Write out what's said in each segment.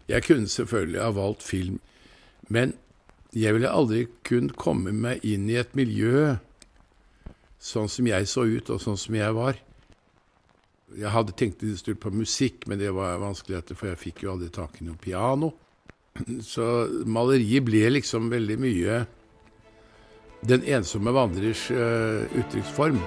Jeg kunne selvfølgelig ha valgt film, men jeg ville aldri kunne komme meg inn i et miljø sånn som jeg så ut, og sånn som jeg var. Jeg hadde tenkt litt stort på musikk, men det var vanskelig, for jeg fikk jo aldri tak i noe piano. Så maleriet ble liksom veldig mye den ensomme vandrers uttrykksform.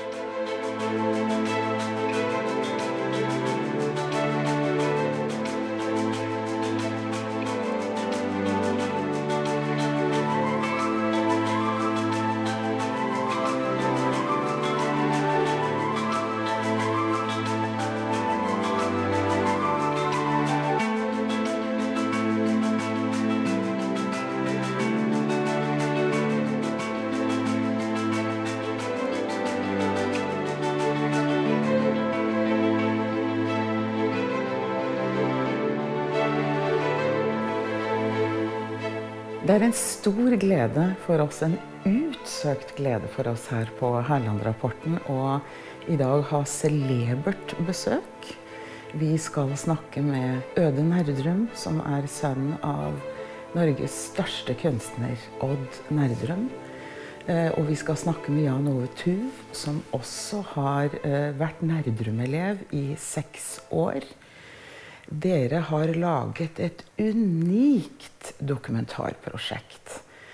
Det en stor glede for oss, en utsøkt glede for oss her på Herland-rapporten, og i dag ha celebert besøk. Vi skal snakke med Øde Nerdrum, som sønn av Norges største kunstner, Odd Nerdrum. Og vi skal snakke med Jan Ove Tuv, som også har vært Nerdrum-elev i 6 år. Dere har laget et unikt dokumentarprosjekt.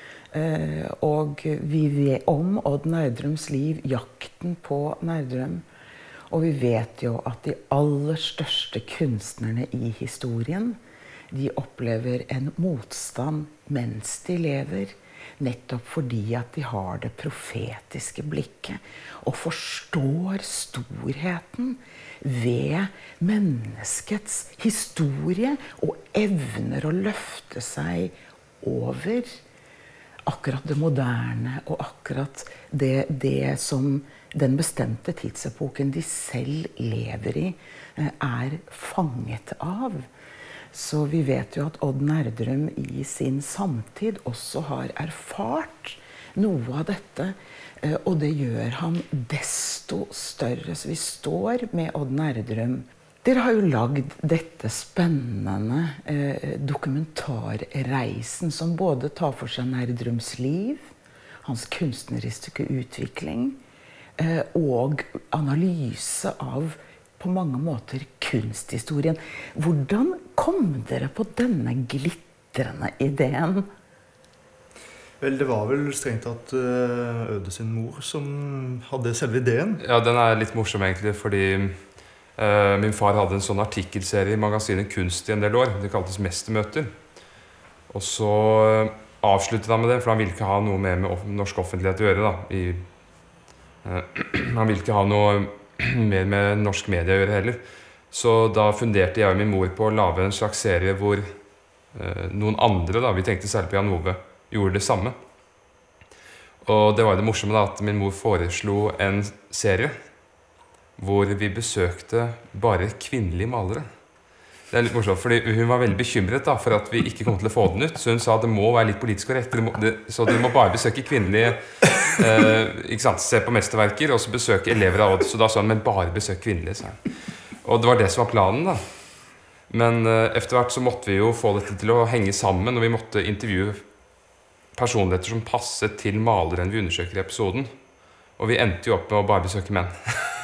Og vi vet om Odd Nerdrums liv, jakten på Nerdrum. Og vi vet jo at de aller største kunstnerne i historien, de opplever en motstand mens de lever, nettopp fordi at de har det profetiske blikket og forstår storheten ved menneskets historie og evner å løfte seg over akkurat det moderne og akkurat det som den bestemte tidsepoken de selv lever i fanget av. Så vi vet jo at Odd Nerdrum i sin samtid også har erfart noe av dette, og det gjør han desto større. Så vi står med Odd Nerdrum. Dere har jo lagd dette spennende dokumentarreisen som både tar for seg Nerdrums liv, hans kunstneriske utvikling, og analyse av på mange måter kunsthistorien. Hvordan kom dere på denne glitrende ideen? Vel, det var vel strengt tatt Øde sin mor som hadde selve ideen. Ja, den litt morsom egentlig, fordi min far hadde en sånn artikkelserie i magasinet Kunst i en del år. Det kaltes Mestermøter. Og så avsluttet han med det, for han ville ikke ha noe mer med norsk offentlighet å gjøre. Han ville ikke ha noe mer med norsk media å gjøre heller. Så da funderte jeg og min mor på å lage en slags serie hvor noen andre, vi tenkte særlig på Jan Ove, gjorde det samme. Og det var det morsomme at min mor foreslo en serie hvor vi besøkte bare kvinnelige malere. Det litt morsomt, fordi hun var veldig bekymret for at vi ikke kom til å få den ut. Så hun sa at det må være litt politisk korrekt. Så dere må bare besøke kvinnelige, ikke sant, se på mesterverker, og så besøke elever av Odd. Så da sa han, men bare besøk kvinnelige, sa han. Og det var det som var planen da. Men etter hvert så måtte vi jo få dette til å henge sammen, og vi måtte intervjue personligheter som passet til maleren vi undersøker i episoden. Og vi endte jo opp med å bare besøke menn.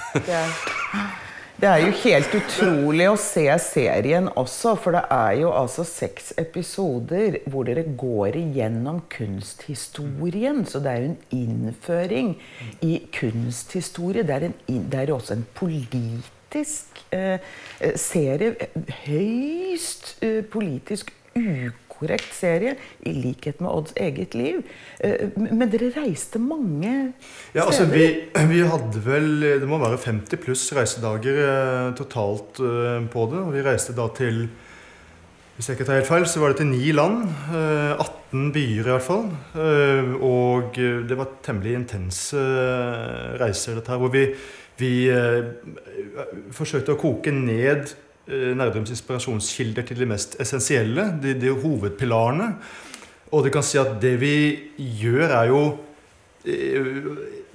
Det jo helt utrolig å se serien også, for det jo altså 6 episoder hvor dere går igjennom kunsthistorien, så det jo en innføring i kunsthistorie. Det jo også en politisk serie, høyst politisk ukorrekt serie, i likhet med Odds eget liv. Men dere reiste mange steder. Ja, altså vi hadde vel, det må være 50 pluss reisedager totalt på det, og vi reiste da til, hvis jeg ikke tar helt feil, så var det til 9 land, 18 byer i hvert fall, og det var temmelig intense reiser dette her, hvor vi forsøkte å koke ned Nerdrums inspirasjonskilder til de mest essensielle, de hovedpilarene. Og det kan si at det vi gjør jo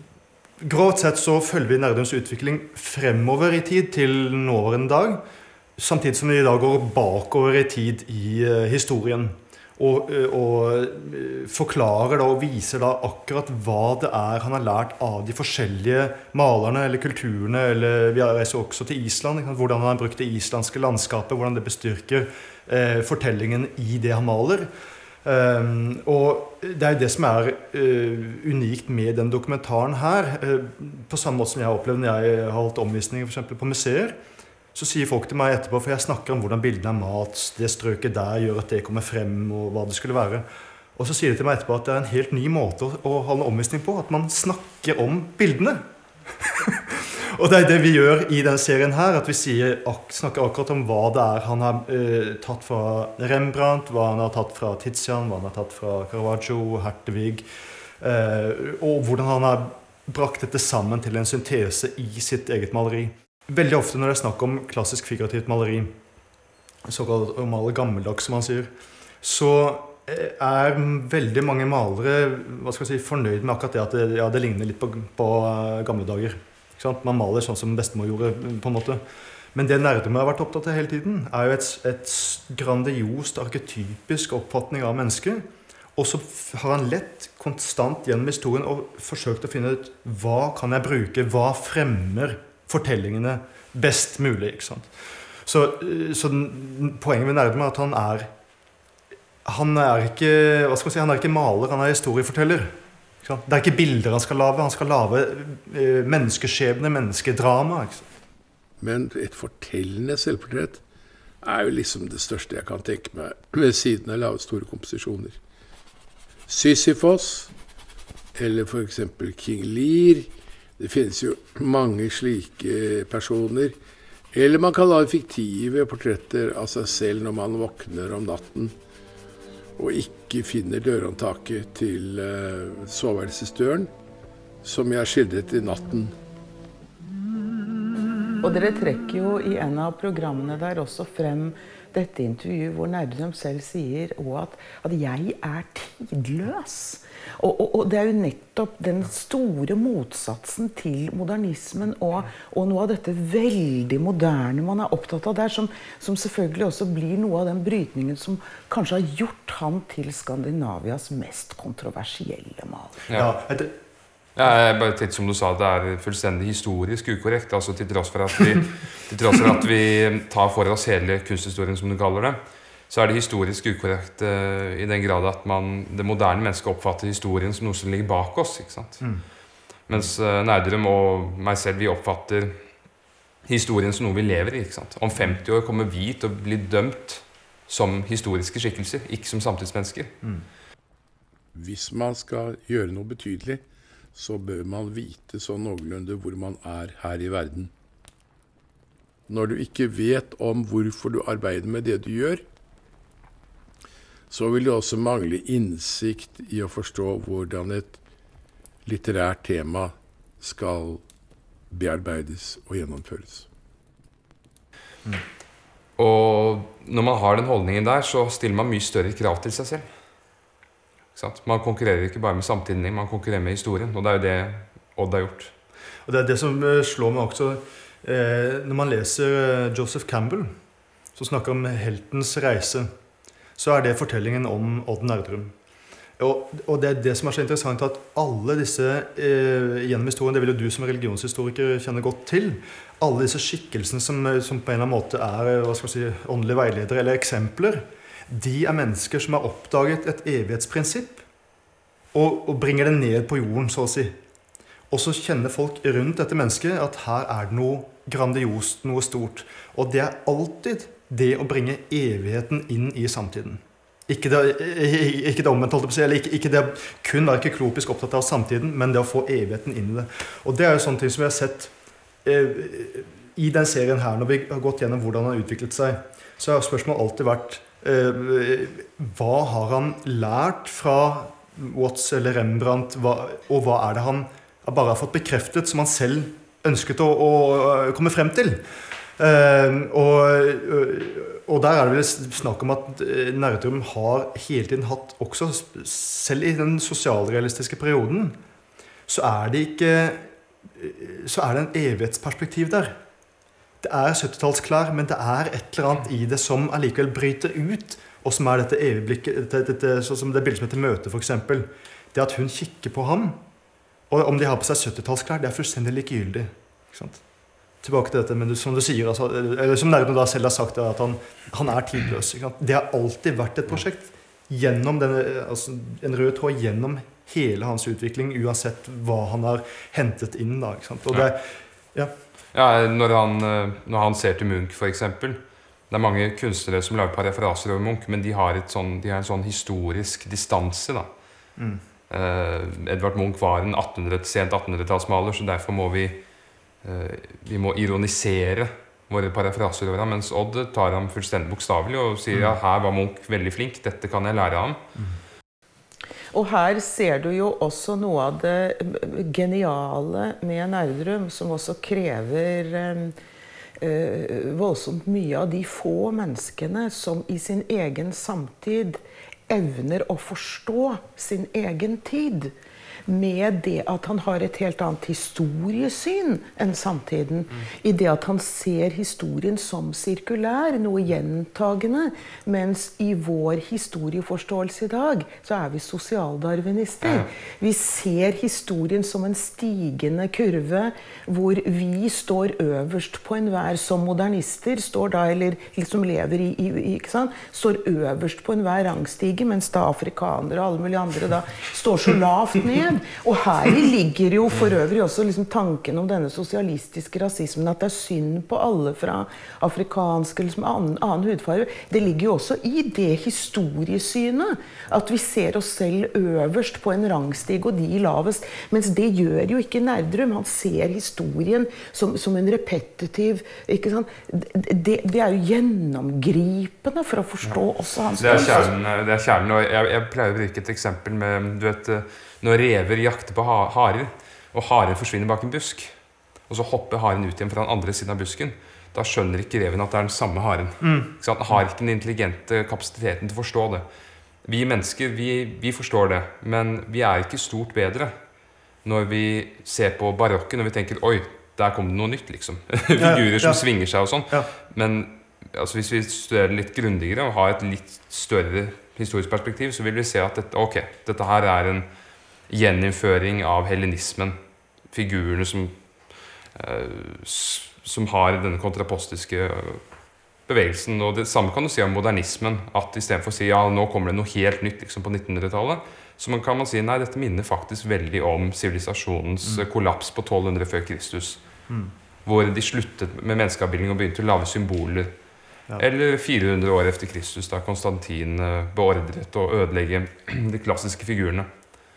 grovt sett så følger vi Nerdrums utvikling fremover i tid til nåværende dag. samtidig som vi da går bakover i tid i historien. Og forklarer da og viser da akkurat hva det han har lært av de forskjellige malerne eller kulturene, eller vi reiser også til Island, hvordan han har brukt det islandske landskapet, hvordan det bestyrker fortellingen i det han maler. Og det jo det som unikt med den dokumentaren her, på samme måte som jeg har opplevd når jeg har holdt omvisninger for eksempel på museer. Så sier folk til meg etterpå, for jeg snakker om hvordan bildene mat, det strøket der gjør at det kommer frem, og hva det skulle være. Og så sier de til meg etterpå at det en helt ny måte å ha en omvisning på, at man snakker om bildene. Og det det vi gjør i den serien her, at vi snakker akkurat om hva det han har tatt fra Rembrandt, hva han har tatt fra Tizian, hva han har tatt fra Caravaggio, Hertevig, og hvordan han har brakt dette sammen til en syntese i sitt eget maleri. Veldig ofte når det snakk om klassisk figurativt maleri, såkalt å male gammeldags, som man sier, så veldig mange malere, hva skal jeg si, fornøyd med akkurat det at det ligner litt på gamle dager. Ikke sant? Man maler sånn som bestemor gjorde, på en måte. Men det Nerdrum har vært opptatt av hele tiden, jo et grandiost, arketypisk oppfatning av mennesket. Og så har han lett konstant gjennom historien og forsøkt å finne ut hva kan jeg bruke, hva fremmer fortellingene best mulig, ikke sant? Så poenget med Nerdrum at han ikke, hva skal man si, han ikke maler, han historieforteller. Ikke sant? Det ikke bilder han skal lage menneskeskjebne, menneskedrama. Ikke sant? Men et fortellende selvportrett jo liksom det største jeg kan tenke meg, ved siden av lave store komposisjoner. Sisyfos, eller for eksempel King Lear. Det finnes jo mange slike personer. Eller man kan lage fiktive portretter av seg selv når man våkner om natten og ikke finner dørhåndtaket til soveværelsesdøren, som jeg har skildret i natten. Og dere trekker jo i en av programmene der også frem dette intervjuet hvor Nerdrum selv sier at jeg tidløs. Og det jo nettopp den store motsatsen til modernismen og noe av dette veldig moderne man opptatt av der, som selvfølgelig også blir noe av den brytningen som kanskje har gjort han til Skandinavias mest kontroversielle maler. Bare tenkte som du sa, det fullstendig historisk ukorrekt, altså til tross for at vi tar for oss hele kunsthistorien, som du kaller det, så det historisk ukorrekt i den grad at det moderne mennesket oppfatter historien som noe som ligger bak oss, ikke sant? Mens Nerdrum og meg selv, vi oppfatter historien som noe vi lever i, ikke sant? Om 50 år kommer vi til å bli dømt som historiske skikkelser, ikke som samtidsmennesker. Hvis man skal gjøre noe betydelig, så bør man vite sånn noenlunde hvor man her i verden. Når du ikke vet om hvorfor du arbeider med det du gjør, så vil du også mangle innsikt i å forstå hvordan et litterært tema skal bearbeides og gjennomføres. Og når man har den holdningen der, så stiller man mye større krav til seg selv. Man konkurrerer ikke bare med samtiden, man konkurrerer med historien, og det jo det Odd har gjort. Og det det som slår meg også, når man leser Joseph Campbell, som snakker om heltens reise, så det fortellingen om Odd Nerdrum. Og det som så interessant, at alle disse, gjennom historien, det vil jo du som religionshistoriker kjenne godt til, alle disse skikkelsene som på en eller annen måte hva skal jeg si, åndelige veiledere eller eksempler, de mennesker som har oppdaget et evighetsprinsipp og bringer det ned på jorden, så å si. Og så kjenner folk rundt dette mennesket at her det noe grandiost, noe stort. Og det alltid det å bringe evigheten inn i samtiden. Ikke det omvendt, holdt jeg på å si, eller ikke det kun være klopisk opptatt av samtiden, men det å få evigheten inn i det. Og det jo sånne ting som vi har sett i den serien her, når vi har gått gjennom hvordan han har utviklet seg, så har spørsmålet alltid vært hva har han lært fra Watts eller Rembrandt, og hva det han bare har fått bekreftet som han selv ønsket å komme frem til. Og der det vel snakk om at Nerdrum har hele tiden hatt, også selv i den sosialrealistiske perioden, så det en evighetsperspektiv der. det 70-tallsklær, men det et eller annet i det som allikevel bryter ut, og som dette øyeblikket, sånn som det bildet som heter Møte for eksempel. Det at hun kikker på ham, og om de har på seg 70-tallsklær, det fullstendig likegyldig. Ikke sant? Tilbake til dette, men som du sier, altså, eller som Nerdrum da selv har sagt, at han tidløs. Ikke sant? Det har alltid vært et prosjekt gjennom altså, en rød tråd gjennom hele hans utvikling, uansett hva han har hentet inn da, ikke sant? Og det, når han ser til Munch for eksempel, det mange kunstnere som lager parafraser over Munch, men de har en sånn historisk distanse da. Edvard Munch var en sent 1800-tallsmaler, så derfor må vi må ironisere våre parafraser over ham, mens Odd tar ham fullstendig bokstavelig og sier ja, her var Munch veldig flink, dette kan jeg lære av ham. Og her ser du jo også noe av det geniale med Nerdrum, som også krever voldsomt mye av de få menneskene som i sin egen samtid evner å forstå sin egen tid, med det at han har et helt annet historiesyn enn samtiden, i det at han ser historien som sirkulær, noe gjentagende, mens i vår historieforståelse i dag, så vi sosialdarwinister. Vi ser historien som en stigende kurve, hvor vi står øverst på enhver som modernister, står da, eller liksom lever ikke sant? Står øverst på enhver rangstige, mens da afrikanere og alle mulige andre da står så lavt ned. Og her ligger jo for øvrig også liksom tanken om denne sosialistiske rasismen, at det synd på alle fra afrikansk eller annen hudfarge. Det ligger jo også i det historiesynet, at vi ser oss selv øverst på en rangstige og de lavest, mens det gjør jo ikke Nerdrum. Han ser historien som en repetitiv, ikke sant? Det jo gjennomgripende for å forstå også hans... Det kjernen, og jeg pleier å bruke et eksempel med, du vet, når rever jakter på harer, og haren forsvinner bak en busk, og så hopper haren ut igjen fra den andre siden av busken, da skjønner ikke reven at det den samme haren. Han har ikke den intelligente kapasiteten til å forstå det. Vi mennesker, vi forstår det, men vi ikke stort bedre når vi ser på barokken, og vi tenker, oi, der kom det noe nytt, liksom. Figurer som svinger seg og sånn. Men altså, hvis vi studerer litt grundigere og har et litt større historisk perspektiv, så vil vi se at dette her en gjeninnføring av hellenismen, figurene som har denne kontrapostiske bevegelsen, og det samme kan du si om modernismen, at i stedet for å si ja, nå kommer det noe helt nytt liksom på 1900-tallet, så kan man si nei, dette minner faktisk veldig om sivilisasjonens kollaps på 1200 før Kristus, hvor de sluttet med menneskeavbildning og begynte å lage symboler. Eller 400 år efter Kristus, da Konstantin beordret å ødelegge de klassiske figurene.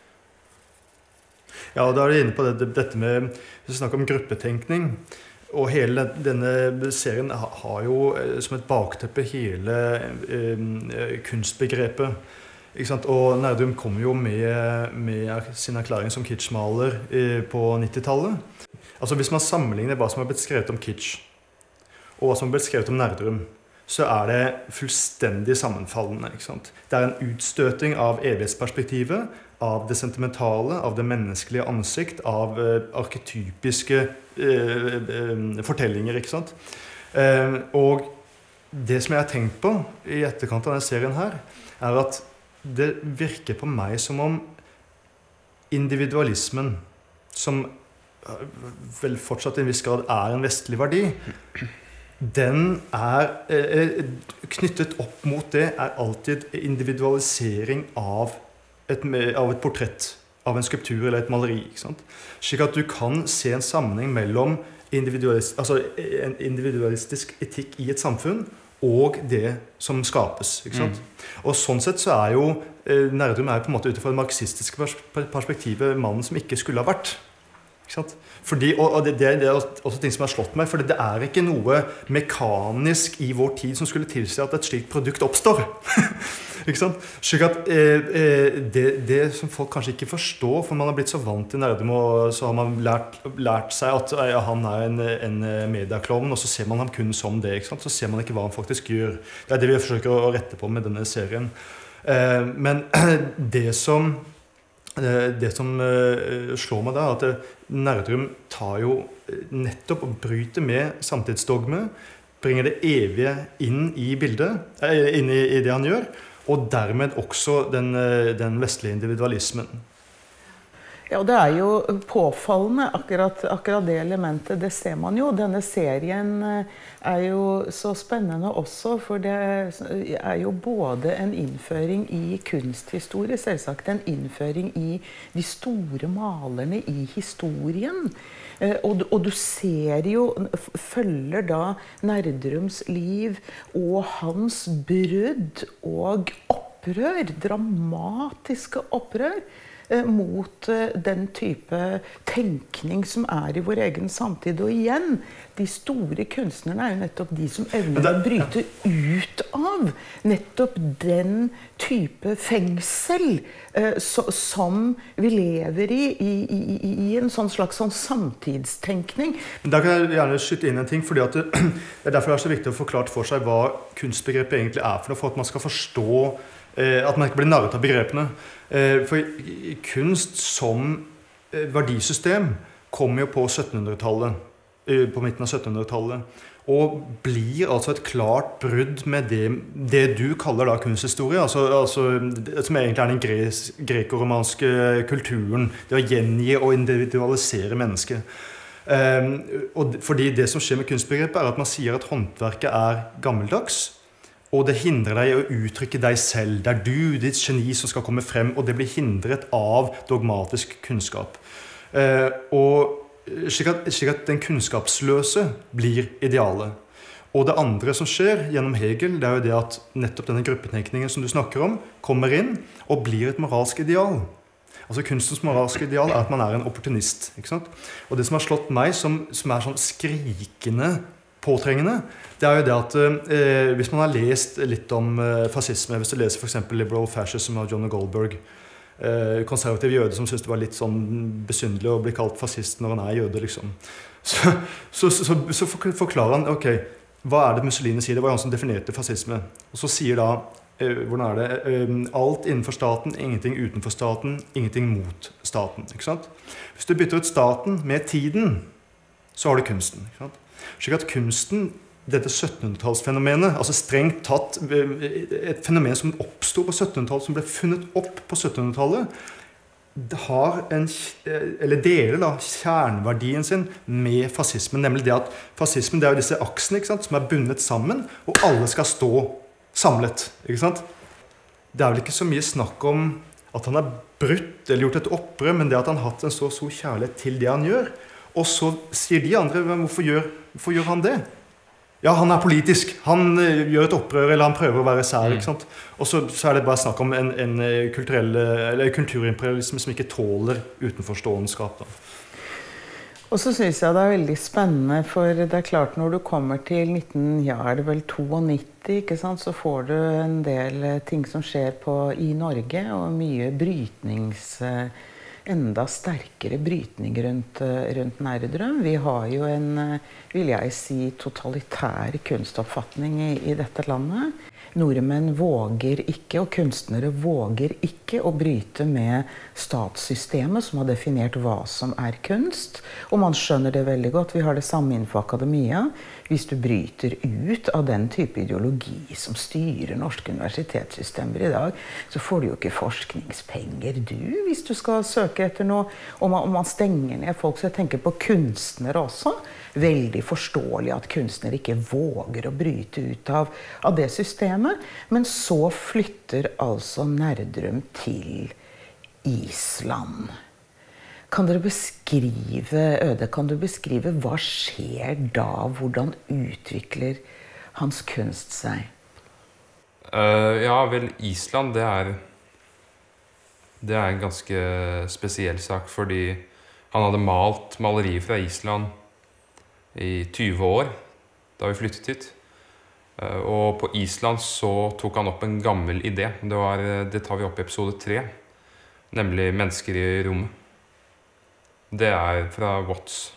Ja, og da du inne på dette med å snakke om gruppetenkning, og hele denne serien har jo som et bakteppe hele kunstbegrepet. Ikke sant? Og Nerdrum kom jo med sin erklæring som kitschmaler på 90-tallet. Altså hvis man sammenligner hva som har blitt skrevet om kitsch, og hva som har blitt skrevet om Nerdrum, så det fullstendig sammenfallende. Ikke sant? Det en utstøting av evighetsperspektivet, av det sentimentale, av det menneskelige ansikt, av arketypiske fortellinger, ikke sant? Og det som jeg har tenkt på i etterkant av denne serien her, at det virker på meg som om individualismen, som vel fortsatt i en viss grad en vestlig verdi, den knyttet opp mot det alltid individualisering av et portrett, av en skulptur eller et maleri, ikke sant? Slik at du kan se en sammenheng mellom en individualistisk etikk i et samfunn og det som skapes, ikke sant? Og sånn sett så jo Nerdrum på en måte utenfor det marxistiske perspektivet mannen som ikke skulle ha vært. Ikke sant? Fordi, og det også ting som har slått meg, for det ikke noe mekanisk i vår tid som skulle tilsi at et slikt produkt oppstår. Ikke sant? Slik at det som folk kanskje ikke forstår, for man har blitt så vant til Nerdrum, og så har man lært seg at han en medieklovn, og så ser man ham kun som det, ikke sant? Så ser man ikke hva han faktisk gjør. Det det vi forsøker å rette på med denne serien. Men det som det som slår meg da, at Nerdrum tar jo nettopp og bryter med samtidsdogme, bringer det evige inn i bildet, inn i det han gjør, og dermed også den vestlige individualismen. Ja, og det er jo påfallende, akkurat det elementet, det ser man jo. Denne serien er jo så spennende også, for det er jo både en innføring i kunsthistorie, selvsagt en innføring i de store malerne i historien. Og du ser jo, følger da Nerdrums liv og hans brudd og opprør, dramatiske opprør, mot den type tenkning som er i vår egen samtid. Og igjen, de store kunstnerne er jo nettopp de som evner å bryte ut av nettopp den type fengsel som vi lever i en sånn slags samtidstenkning. Da kan jeg gjerne skyte inn en ting, fordi at det er derfor det er så viktig å forklare for seg hva kunstbegrepet egentlig er for noe, for at man skal forstå at man ikke blir narret av begrepene. For kunst som verdisystem kommer jo på 1700-tallet, på midten av 1700-tallet, og blir altså et klart brudd med det du kaller da kunsthistorie, altså som egentlig er den greko-romanske kulturen, det å gjengi og individualisere mennesket. Fordi det som skjer med kunstbegrepet er at man sier at håndverket er gammeldags, og det hindrer deg å uttrykke deg selv. Det er du, ditt geni, som skal komme frem, og det blir hindret av dogmatisk kunnskap. Slik at den kunnskapsløse blir idealet. Og det andre som skjer gjennom Hegel, det er jo det at nettopp denne gruppetenkningen som du snakker om, kommer inn og blir et moralsk ideal. Altså kunstens moralske ideal er at man er en opportunist, ikke sant? Og det som har slått meg, som er sånn skrikende påtrengende, det er jo det at hvis man har lest litt om fascisme, hvis du leser for eksempel Liberal Fascism av John Goldberg, konservativ jøde som synes det var litt sånn besynderlig å bli kalt fascist når han er jøde, liksom. Så forklarer han, ok, hva er det Mussolini sier? Det var han som definerte fascisme. Og så sier da, hvordan er det? Alt innenfor staten, ingenting utenfor staten, ingenting mot staten, ikke sant? Hvis du bytter ut staten med tiden, så har du kunsten, ikke sant? Slik at kunsten, dette 1700-tallsfenomenet, altså strengt tatt et fenomen som oppstod på 1700-tallet, som ble funnet opp på 1700-tallet, har deler da kjernverdien sin med fascismen, nemlig det at fascismen, det er jo disse aksene, ikke sant, som er bundet sammen, og alle skal stå samlet, ikke sant? Det er vel ikke så mye snakk om at han har brutt eller gjort et opprør, men det at han har hatt en så stor kjærlighet til det han gjør. Og så sier de andre, hvorfor gjør han det? Ja, han er politisk. Han gjør et opprør, eller han prøver å være sær, ikke sant? Og så er det bare snakk om en kulturimperialisme som ikke tåler utenforståenskap, da. Og så synes jeg det er veldig spennende, for det er klart når du kommer til 92, ikke sant, så får du en del ting som skjer i Norge, og mye enda sterkere brytning rundt Nerdrum. Vi har jo vil jeg si, totalitær kunstoppfatning i dette landet. Nordmenn våger ikke, og kunstnere våger ikke å bryte med statssystemet som har definert hva som er kunst. Og man skjønner det veldig godt. Vi har det samme innenfor akademia. Hvis du bryter ut av den type ideologi som styrer norske universitetssystemer i dag, så får du jo ikke forskningspenger, hvis du skal søke etter noe. Og man stenger ned folk, så jeg tenker på kunstnere også. Veldig forståelig at kunstnere ikke våger å bryte ut av det systemet. Men så flytter altså Nerdrum til Island. Kan dere beskrive, Øde, hva skjer da? Hvordan utvikler hans kunst seg? Ja, vel, Island, det er en ganske spesiell sak, fordi han hadde malt malerier fra Island i 20 år, da vi flyttet hit. Og på Island så tok han opp en gammel idé. Det tar vi opp i episode 3, nemlig mennesker i rommet. Det er fra Watts.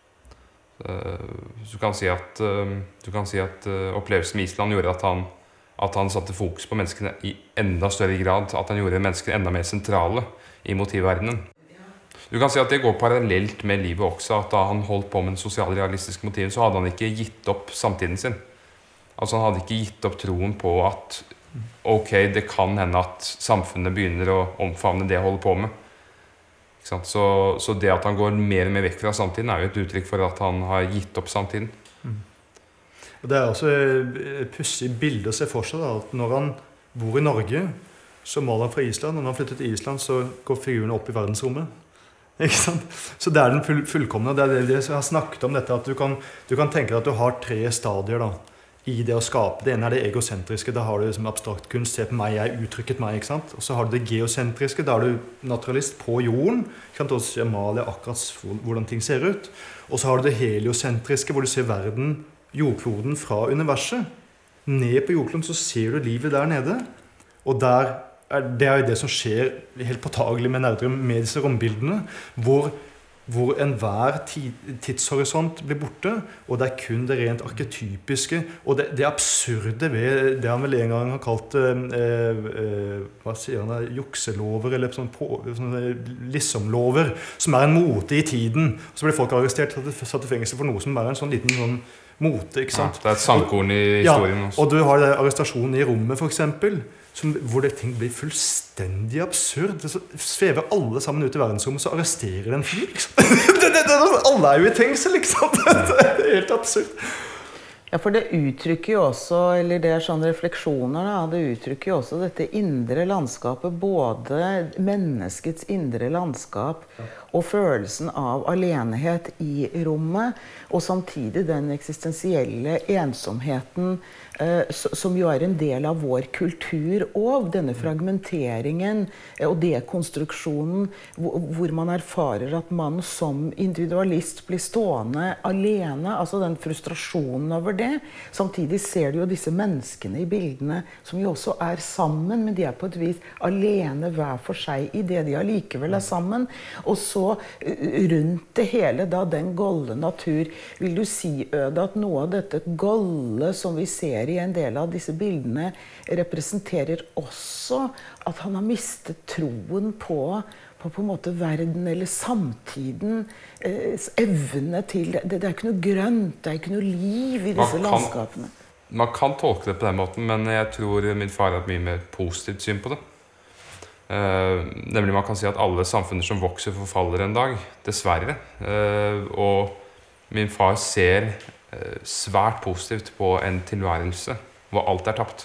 Du kan si at opplevelsen med Island gjorde at han at han satte fokus på menneskene i enda større grad, at han gjorde menneskene enda mer sentrale i motivverdenen. Du kan si at det går parallelt med livet også, at da han holdt på med den sosialrealistiske motiven, så hadde han ikke gitt opp samtiden sin. Altså han hadde ikke gitt opp troen på at ok, det kan hende at samfunnet begynner å omfavne det jeg holder på med. Ikke sant? Så det at han går mer og mer vekk fra samtiden er jo et uttrykk for at han har gitt opp samtiden. Og det er også et pussig bilde å se for seg da, at når han bor i Norge, så maler han fra Island, og når han flytter til Island, så går figurene opp i verdensrommet. Ikke sant? Så det er den fullkomne, det er det jeg har snakket om dette, at du kan tenke deg at du har 3 stadier da, i det å skape. Det ene er det egosentriske, da har du liksom abstrakt kunst, se på meg, jeg uttrykket meg, ikke sant? Og så har du det geosentriske, da er du naturalist på jorden, ikke sant? Og så maler jeg akkurat hvordan ting ser ut. Og så har du det heliosentriske, hvor du ser verden, jordkloden fra universet. Ned på jordkloden så ser du livet der nede, og det er jo det som skjer helt påtagelig med Nerdrum, med disse rombildene, hvor enhver tidshorisont blir borte, og det er kun det rent arketypiske, og det absurde ved det han vel en gang har kalt, hva sier han, jukselover, eller sånne lissomlover, som er en mote i tiden. Så blir folk arrestert, satt i fengsel for noe som er en sånn liten sånn mote, ikke sant? Ja, det er et sandkorn i historien også. Ja, og du har det arrestasjonen i rommet, for eksempel, hvor det ting blir fullstendig absurd. Så svever alle sammen ut i verdensrommet, så arresterer den fyr, liksom. Alle er jo i fengsel, liksom. Det er helt absurd. Ja, for det uttrykker jo også, eller det er sånne refleksjoner da, det uttrykker jo også dette indre landskapet, både menneskets indre landskap og følelsen av alenehet i rommet, og samtidig den eksistensielle ensomheten som jo er en del av vår kultur, og denne fragmenteringen og dekonstruksjonen, hvor man erfarer at man som individualist blir stående alene, altså den frustrasjonen over det. Samtidig ser du jo disse menneskene i bildene som jo også er sammen, men de er på et vis alene hver for seg i det de allikevel er sammen. Og så rundt det hele, da den golde natur, vil du si, Øde, at noe av dette golde som vi ser i en del av disse bildene, representerer også at han har mistet troen på en måte verden eller samtiden, evne til det er ikke noe grønt, det er ikke noe liv i disse landskapene. Man kan tolke det på den måten, men jeg tror min far har et mye mer positivt syn på det. Nemlig man kan si at alle samfunner som vokser forfaller en dag, dessverre. Og min far ser svært positivt på en tilværelse hvor alt er tapt.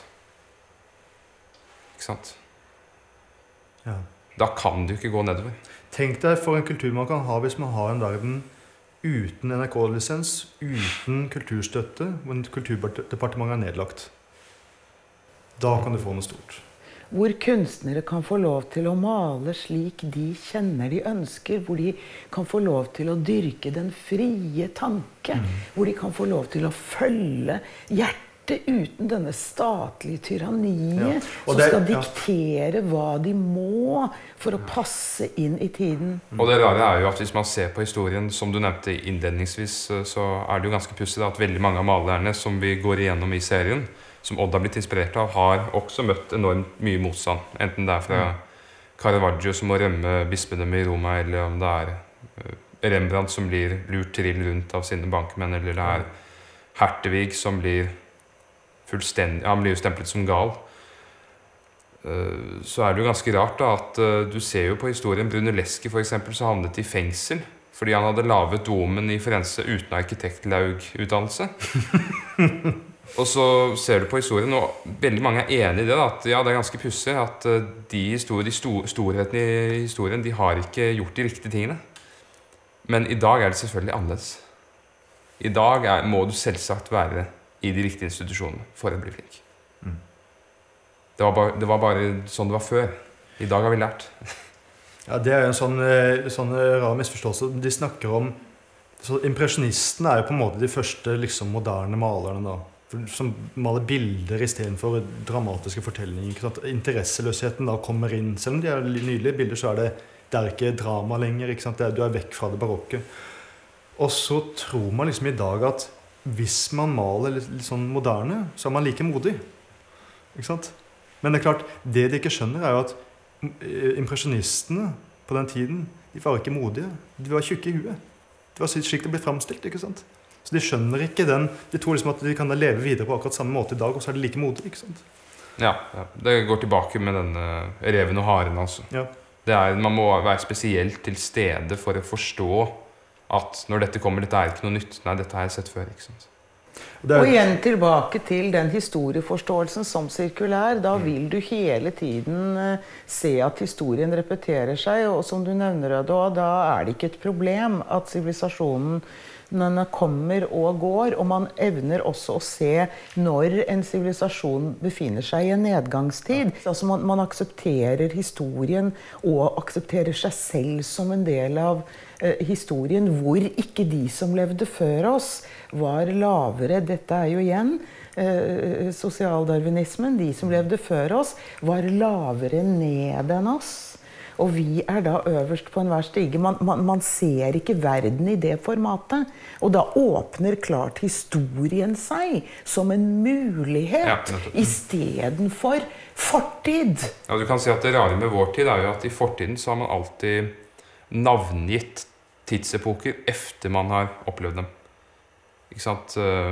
Ikke sant? Ja. Da kan du ikke gå nedover. Tenk deg for en kultur man kan ha hvis man har en verden uten NRK-lisens, uten kulturstøtte, hvor Kulturdepartementet er nedlagt. Da kan du få noe stort. Hvor kunstnere kan få lov til å male slik de kjenner de ønsker, hvor de kan få lov til å dyrke den frie tanke, hvor de kan få lov til å følge hjertet uten denne statlige tyranniet, som skal diktere hva de må for å passe inn i tiden. Og det rare er jo at hvis man ser på historien, som du nevnte innledningsvis, så er det jo ganske pussig at veldig mange av malerne som vi går igjennom i serien, som Odd har blitt inspirert av, har også møtt enormt mye motstand. Enten det er fra Caravaggio som må rømme bispedømmet i Roma, eller om det er Rembrandt som blir lurt trill rundt av sine bankmenn, eller det er Hertevig som blir fullstendig, han blir jo stemplet som gal. Så er det jo ganske rart da, at du ser jo på historien, Brunelleschi for eksempel, så havnet i fengsel, fordi han hadde lavet domen i Firenze uten arkitektlaug-utdannelse. Og så ser du på historien, og veldig mange er enige i det, at ja, det er ganske pussig at de storhetene i historien, de har ikke gjort de riktige tingene. Men i dag er det selvfølgelig annerledes. I dag må du selvsagt være i de riktige institusjonene for å bli flink. Det var bare sånn det var før. I dag har vi lært. Ja, det er jo en sånn rar misforståelse. De snakker om, så impresjonistene er jo på en måte de første liksom, moderne malerne da. Som maler bilder i stedet for dramatiske fortellinger. Interesseløsheten da kommer inn. Selv om de er nydelige bilder, så er det er ikke drama lenger. Ikke sant? Du er vekk fra det barokke. Og så tror man liksom i dag at hvis man maler litt sånn moderne, så er man like modig. Ikke sant? Men det klart, det de ikke skjønner jo at impresjonistene på den tiden, de var ikke modige. De var tjukke i huet. Det var slik det ble fremstilt, ikke sant? Så de skjønner ikke den. De tror liksom at de kan leve videre på akkurat samme måte i dag, og så de like modige, ikke sant? Ja, det går tilbake med denne reven og haren, altså. Ja. Man må være spesielt til stede for å forstå at når dette kommer, dette ikke noe nytt. Nei, dette har jeg sett før, ikke sant? Og igjen tilbake til den historieforståelsen som sirkulær. Da vil du hele tiden se at historien repeterer seg, og som du nevner, da det ikke et problem at sivilisasjonen kommer og går, og man evner også å se når en sivilisasjon befinner seg i en nedgangstid. Altså man aksepterer historien og aksepterer seg selv som en del av historien, hvor ikke de som levde før oss var lavere. Dette jo igjen sosialdarwinismen. De som levde før oss var lavere ned enn oss. Og vi da øverst på enhver stige. Man ser ikke verden i det formatet. Og da åpner klart historien seg som en mulighet i stedet for fortid. Ja, du kan si at det rare med vår tid jo at i fortiden så har man alltid navngitt tidsepoker efter man har opplevd dem. Ikke sant?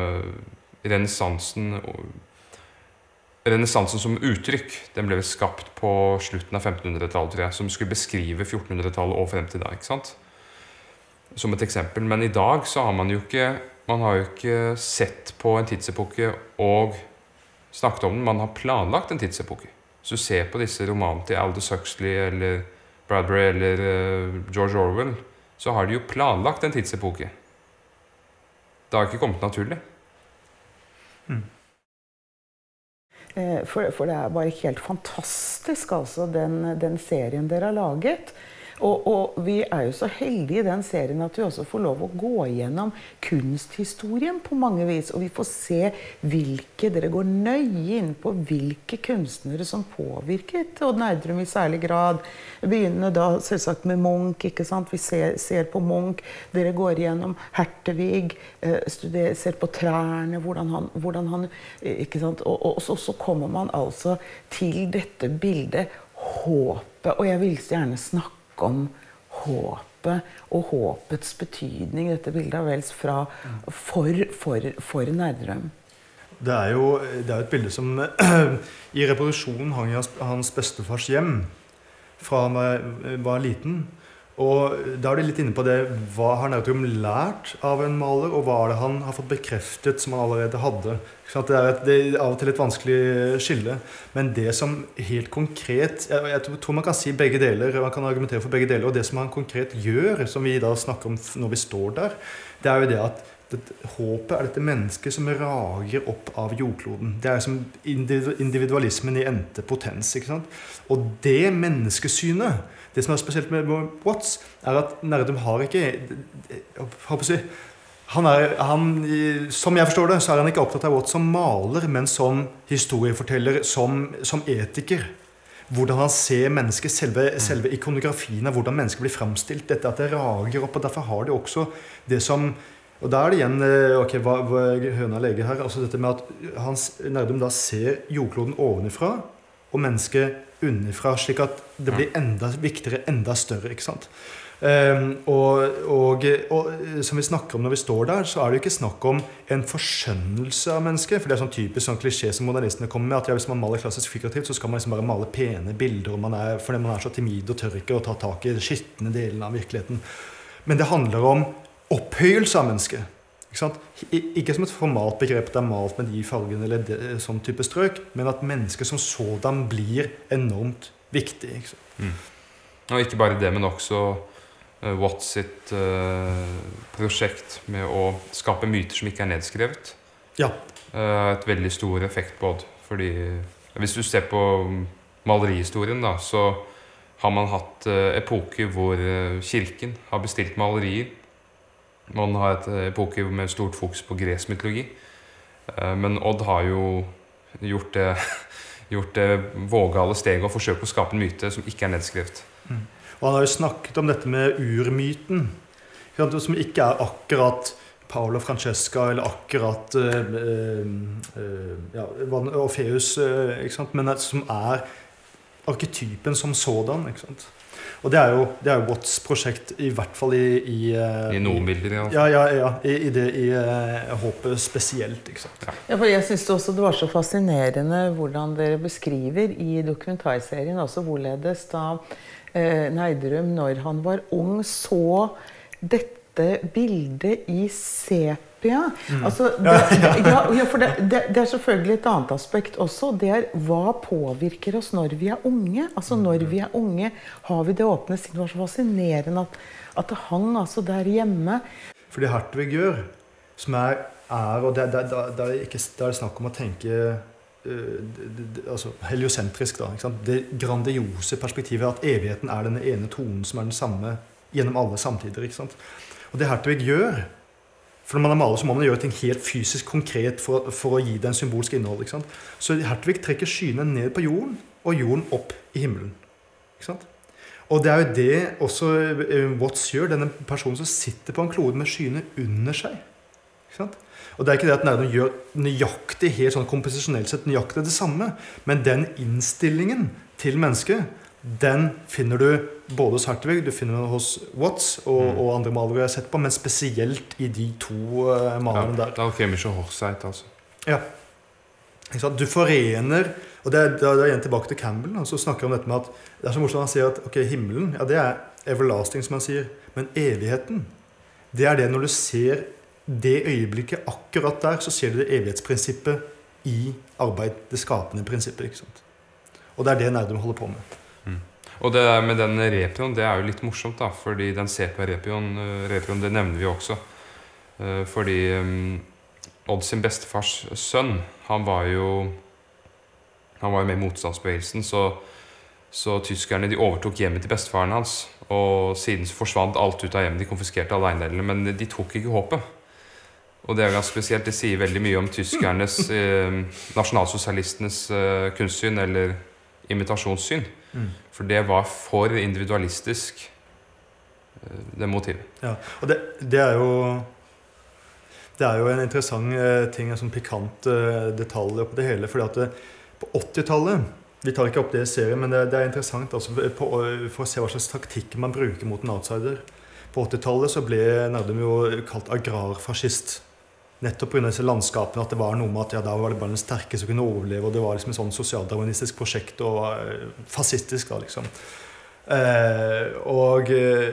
Renessansen som uttrykk, den ble skapt på slutten av 1500-tallet, tror jeg, som skulle beskrive 1400-tallet og frem til da, ikke sant? Som et eksempel. Men i dag så har man jo ikke sett på en tidsepoke og snakket om den, man har planlagt en tidsepoke. Så se på disse romanene til Aldous Huxley eller Bradbury eller George Orwell, så har de jo planlagt en tidsepoke. Det har ikke kommet naturlig. For det bare helt fantastisk, altså, den serien dere har laget. Og vi jo så heldige i den serien at vi også får lov å gå gjennom kunsthistorien på mange vis. Og vi får se dere går nøye inn på hvilke kunstnere som påvirket Odd Nerdrum i særlig grad. Begynner da selvsagt med Munch, ikke sant? Vi ser på Munch, dere går gjennom Hertevig, ser på trærne, hvordan han ikke sant? Og så kommer man altså til dette bildet, håpet, og jeg vil gjerne snakke om håpet og håpets betydning. Dette bildet vel for Nerdrum. Det jo et bilde som i reproduksjonen hang i hans bestefars hjem fra han var liten. Og da de litt inne på det, hva har Nerdrum lært av en maler, og hva det han har fått bekreftet som han allerede hadde. Det av og til et vanskelig skille, men det som helt konkret, jeg tror man kan si begge deler, man kan argumentere for begge deler, og det som han konkret gjør, som vi da snakker om når vi står der, det jo det at håpet dette mennesket som rager opp av jordkloden. Det som individualismen i endte potens, ikke sant? Og det menneskesynet, det som spesielt med Watts, at Nerdrum har ikke, som jeg forstår det, så han ikke opptatt av Watts som maler, men som historieforteller, som etiker. Hvordan han ser mennesket, selve ikonografien av hvordan mennesket blir fremstilt, dette at det rager opp, og derfor har det også det som, og da det igjen, hva høna legger her, altså dette med at Nerdrum da ser jordkloden ovenifra, og mennesket underfra, slik at det blir enda viktigere, enda større, ikke sant? Og som vi snakker om når vi står der, så det jo ikke snakk om en forskjønnelse av mennesket, for det sånn typisk sånn klisjé som modernistene kommer med, at hvis man maler klassisk figurativt, så skal man liksom bare male pene bilder, fordi man så timid og tør ikke å ta tak i skittende delen av virkeligheten. Men det handler om opphøyelse av mennesket. Ikke som et formalt begrep det malt med de fargene eller sånn type strøk, men at mennesket som sådan blir enormt viktig. Og ikke bare det, men også Watts sitt prosjekt med å skape myter som ikke nedskrevet. Ja. Et veldig stor effekt på det. Fordi hvis du ser på malerihistorien da, så har man hatt epoker hvor kirken har bestilt malerier. Man har et epoke med stort fokus på gresk mytologi. Men Odd har jo gjort det vågale steget og forsøkt å skape en myte som ikke nedskrevet. Og han har jo snakket om dette med urmyten, som ikke akkurat Paolo Francesca eller akkurat Orpheus, ikke sant? Men som arketypen som sådan, ikke sant? Og det er jo Watts prosjekt, i hvert fall i noen bilder, i håpet spesielt, ikke sant? Ja, for jeg synes også det var så fascinerende hvordan dere beskriver i dokumentarserien også hvorledes da Nerdrum, når han var ung, så dette bildet i sepia. Altså, for det selvfølgelig et annet aspekt også. Det hva påvirker oss når vi unge? Altså, når vi unge, har vi det åpne sinn. Det var så fascinerende at det hang altså der hjemme. For det Hartwig gjør, som og det ikke snakk om å tenke altså heliosentrisk da, ikke sant? Det grandiose perspektivet at evigheten denne ene tonen som den samme gjennom alle samtider, ikke sant? Og det Hartwig gjør, for når man maler så må man gjøre ting helt fysisk konkret for å gi det en symbolsk innhold, ikke sant? Så Hartwig trekker skyene ned på jorden, og jorden opp i himmelen, ikke sant? Og det jo det også Watts gjør, denne personen som sitter på en klode med skyene under seg, ikke sant? Og det ikke det at Nerdrum gjør nøyaktig, helt sånn komposisjonelt sett nøyaktig det samme, men den innstillingen til mennesket, den finner du både hos Hartwig, du finner den hos Watts og andre malere jeg har sett på, men spesielt i de to malerne der. Det alkemische Hochzeit, altså. Ja. Du forener, og det igjen tilbake til Campbell, og så snakker han om dette med at det så morsomt han sier at ok, himmelen, ja det everlasting som han sier, men evigheten, det det når du ser det øyeblikket akkurat der, så ser du det evighetsprinsippet i arbeid, det skapende prinsippet, ikke sant? Og det det Nerdrum holder på med. Og det med den repion, det jo litt morsomt da, fordi den sepia-repion, det nevner vi også. Fordi Odd sin bestefars sønn, han var jo med i motstandsbevegelsen, så tyskerne de overtok hjemmet til bestefaren hans, og siden så forsvant alt ut av hjemmet, de konfiskerte alle eiendelene, men de tok ikke håpet. Og det ganske spesielt, det sier veldig mye om tyskernes, nasjonalsosialistenes kunstsyn, eller imitasjonssyn. For det var for individualistisk, det motivet. Ja, og det jo en interessant ting, en sånn pikant detalj på det hele, fordi at på 80-tallet, vi tar ikke opp det i serien, men det interessant altså, for å se hva slags taktikk man bruker mot en outsider. På 80-tallet så ble Nerdrum jo kalt agrarfascist. Nettopp på grunn av disse landskapene, at det var noe med at da var det bare den sterke som kunne overleve, og det var liksom en sånn sosialdarwinistisk prosjekt, og fascistisk da, liksom. Og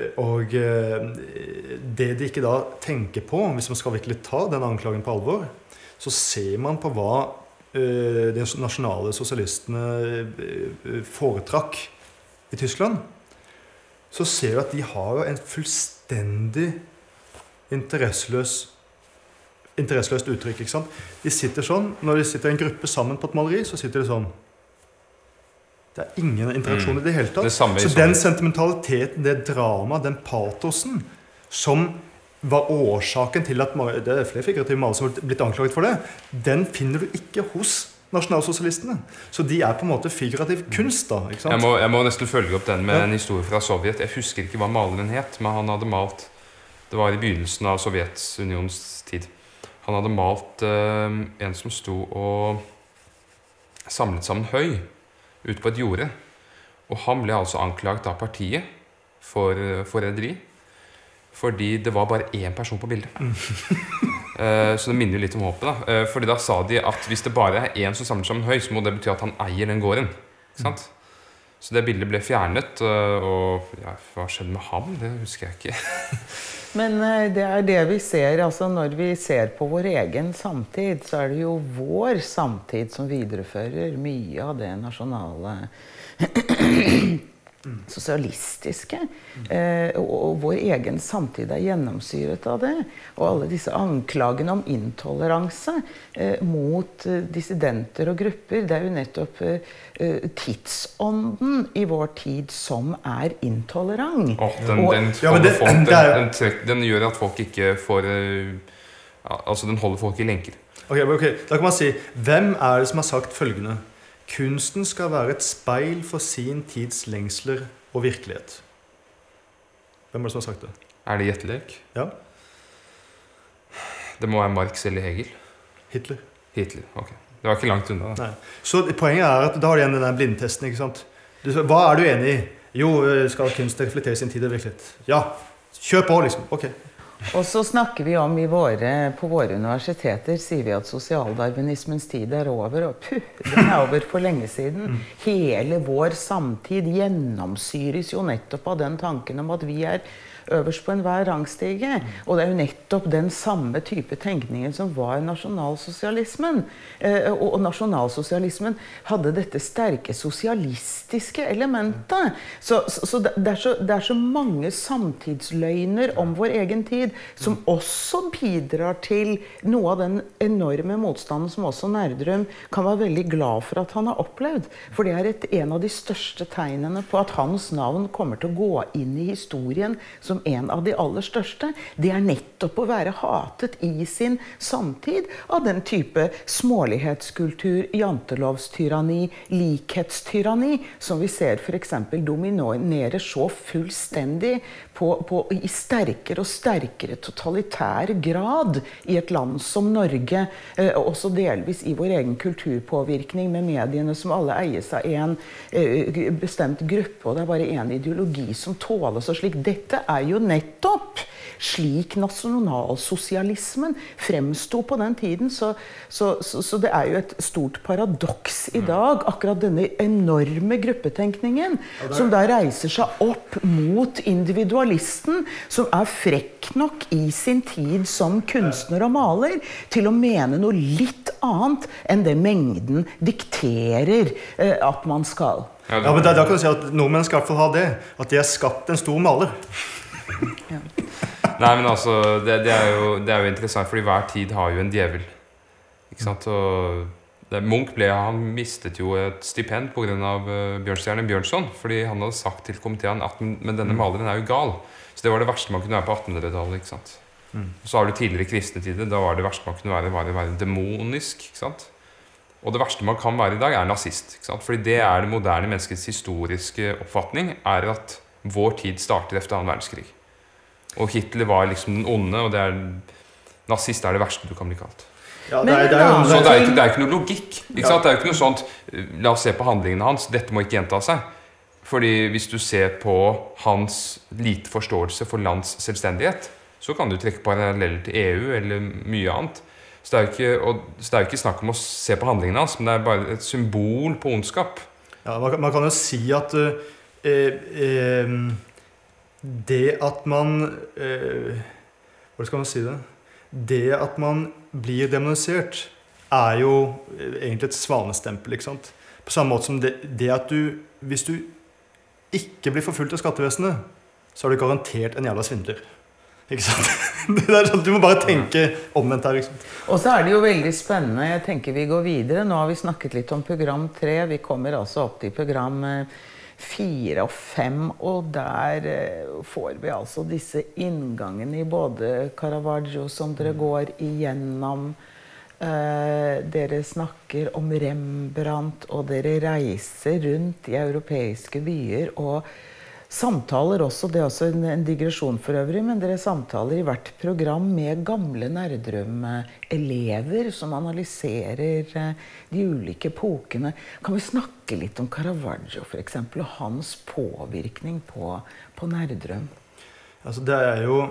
det de ikke da tenker på, hvis man skal virkelig ta den anklagen på alvor, så ser man på hva de nasjonale sosialistene foretrakk i Tyskland, så ser du at de har en fullstendig interesseløst uttrykk, ikke sant? De sitter sånn, når de sitter i en gruppe sammen på et maleri, så sitter de sånn. Det ingen interaksjon i det hele tatt. Så den sentimentaliteten, det drama, den patosen, som var årsaken til at det flere figurative malere som har blitt anklaget for det, den finner du ikke hos nasjonalsosialistene. Så de på en måte figurativ kunst da, ikke sant? Jeg må nesten følge opp den med en historie fra Sovjet. Jeg husker ikke hva maleren het, men han hadde malt, det var i begynnelsen av Sovjetunionens tid. Han hadde malt en som sto og samlet sammen høy ute på et jorde. Og han ble altså anklaget av partiet for forræderi, fordi det var bare én person på bildet. Så det minner jo litt om håpet da. Fordi da sa de at hvis det bare én som samler sammen høy, så må det bety at han eier den gården. Ikke sant? Så det bildet ble fjernet, og ja, hva skjedde med ham? Det husker jeg ikke. Men det det vi ser, altså når vi ser på vår egen samtid, så det jo vår samtid som viderefører mye av det nasjonale sosialistiske. Og vår egen samtid gjennomsyret av det. Og alle disse anklagene om intoleranse mot dissidenter og grupper, det jo nettopp tidsånden i vår tid som intolerant. Den gjør at folk ikke får altså den holder folk i lenker. Ok, da kan man si, hvem det som har sagt følgende? Kunsten skal være et speil for sin tids lengsler og virkelighet. Hvem det som har sagt det? Det gjettelek? Ja. Det må være Marx eller Hegel. Hitler. Hitler, ok. Det var ikke langt unna. Da. Nei. Så poenget at da har du igjen den der blindtesten, ikke sant? Hva du enig i? Jo, skal kunst reflektere sin tid og virkelighet? Ja, kjør på liksom, ok. Og så snakker vi om på våre universiteter, sier vi at sosialdarwinismens tid over, og den over for lenge siden. Hele vår samtid gjennomsyres jo nettopp av den tanken om at vi øverst på enhver rangstige. Og det jo nettopp den samme type tenkningen som var nasjonalsosialismen. Og nasjonalsosialismen hadde dette sterke sosialistiske elementet. Så det så mange samtidsløgner om vår egen tid, som også bidrar til noe av den enorme motstanden som også Nerdrum kan være veldig glad for at han har opplevd. For det en av de største tegnene på at hans navn kommer til å gå inn i historien som en av de aller største. Det nettopp å være hatet i sin samtid av den type smålighetskultur, jantelovstyranni, likhetstyranni, som vi ser for eksempel dominerer så fullstendig i sterkere og sterkere totalitær grad i et land som Norge, også delvis i vår egen kulturpåvirkning med mediene som alle eies av en bestemt gruppe, og det bare en ideologi som tåles og slik. Dette jo nettopp slik nasjonalsosialismen fremstod på den tiden, så det jo et stort paradoks i dag, akkurat denne enorme gruppetenkningen, som da reiser seg opp mot individualisten, som frekk nok i sin tid som kunstner og maler, til å mene noe litt annet enn det mengden dikterer at man skal. Ja, men da kan du si at nordmenn skal i hvert fall ha det, at de har skapt en stor maler. Ja. Nei, men altså, det jo interessant, fordi hver tid har jo en djevel. Ikke sant? Og Munch han mistet jo et stipend på grunn av Bjørnstjerne Bjørnson, fordi han hadde sagt til komiteen at men denne maleren jo gal. Så det var det verste man kunne være på 1800-tallet, ikke sant? Så har du tidligere kristne tider, da var det verste man kunne være demonisk, ikke sant? Og det verste man kan være i dag nazist, ikke sant? Fordi det det moderne menneskets historiske oppfatning, at vår tid starter efter 2. verdenskrig. Og Hitler var liksom den onde, og nazist det verste du kan bli kalt. Ja, så det ikke noe logikk, ikke sant? Det jo ikke noe sånt, la oss se på handlingene hans, dette må ikke gjenta seg. Fordi hvis du ser på hans lite forståelse for lands selvstendighet, så kan du trekke paralleller til EU eller mye annet. Så det jo ikke snakk om å se på handlingene hans, men det bare et symbol på ondskap. Ja, man kan jo si at det at man hvordan skal man si det? Det at man blir demonisert jo egentlig et svanestempel, ikke sant? På samme måte som det at hvis du ikke blir forfulgt av skattevesenet, så du garantert en jævla svindler. Ikke sant? Det sånn, du må bare tenke omvendt her, ikke sant? Og så det jo veldig spennende, jeg tenker vi går videre. Nå har vi snakket litt om program 3, vi kommer altså opp til program 4 og 5, og der får vi altså disse inngangene i både Caravaggio som dere går igjennom. Dere snakker om Rembrandt, og dere reiser rundt i europeiske byer, og samtaler også, det også en digresjon for øvrig, men dere samtaler i hvert program med gamle Nerdrum-elever som analyserer de ulike epokene. Kan vi snakke litt om Caravaggio for eksempel, og hans påvirkning på Nerdrum? Altså det jo,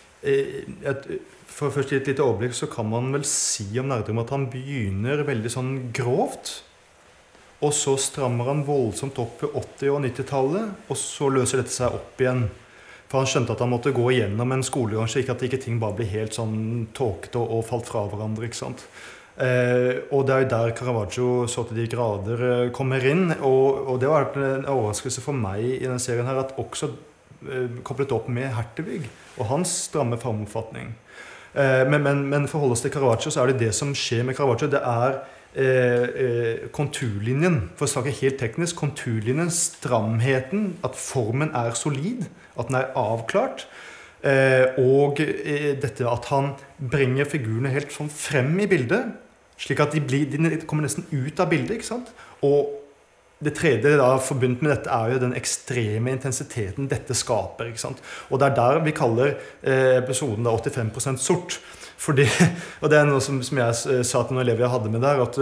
for først i et lite overblikk så kan man vel si om Nerdrum at han begynner veldig sånn grovt, og så strammer han voldsomt opp på 80- og 90-tallet, og så løser dette seg opp igjen. For han skjønte at han måtte gå igjennom en skolebransje, ikke at ikke ting bare ble helt sånn tåkete og falt fra hverandre, ikke sant? Og det jo der Caravaggio så til de grader kommer inn, og det var en overraskelse for meg i denne serien her, at også koblet opp med Hertevig, og hans stramme framoppfatning. Men for å holde oss til Caravaggio, så det som skjer med Caravaggio, det konturlinjen, for å snakke helt teknisk, konturlinjen, stramheten, at formen solid, at den avklart, og dette at han bringer figurene helt sånn frem i bildet, slik at de kommer nesten ut av bildet, ikke sant? Og det tredje da, forbundet med dette jo den ekstreme intensiteten dette skaper. Ikke sant? Og det der vi kaller episoden da 85% sort. Fordi, og det noe som jeg sa til noen elever jeg hadde med der, at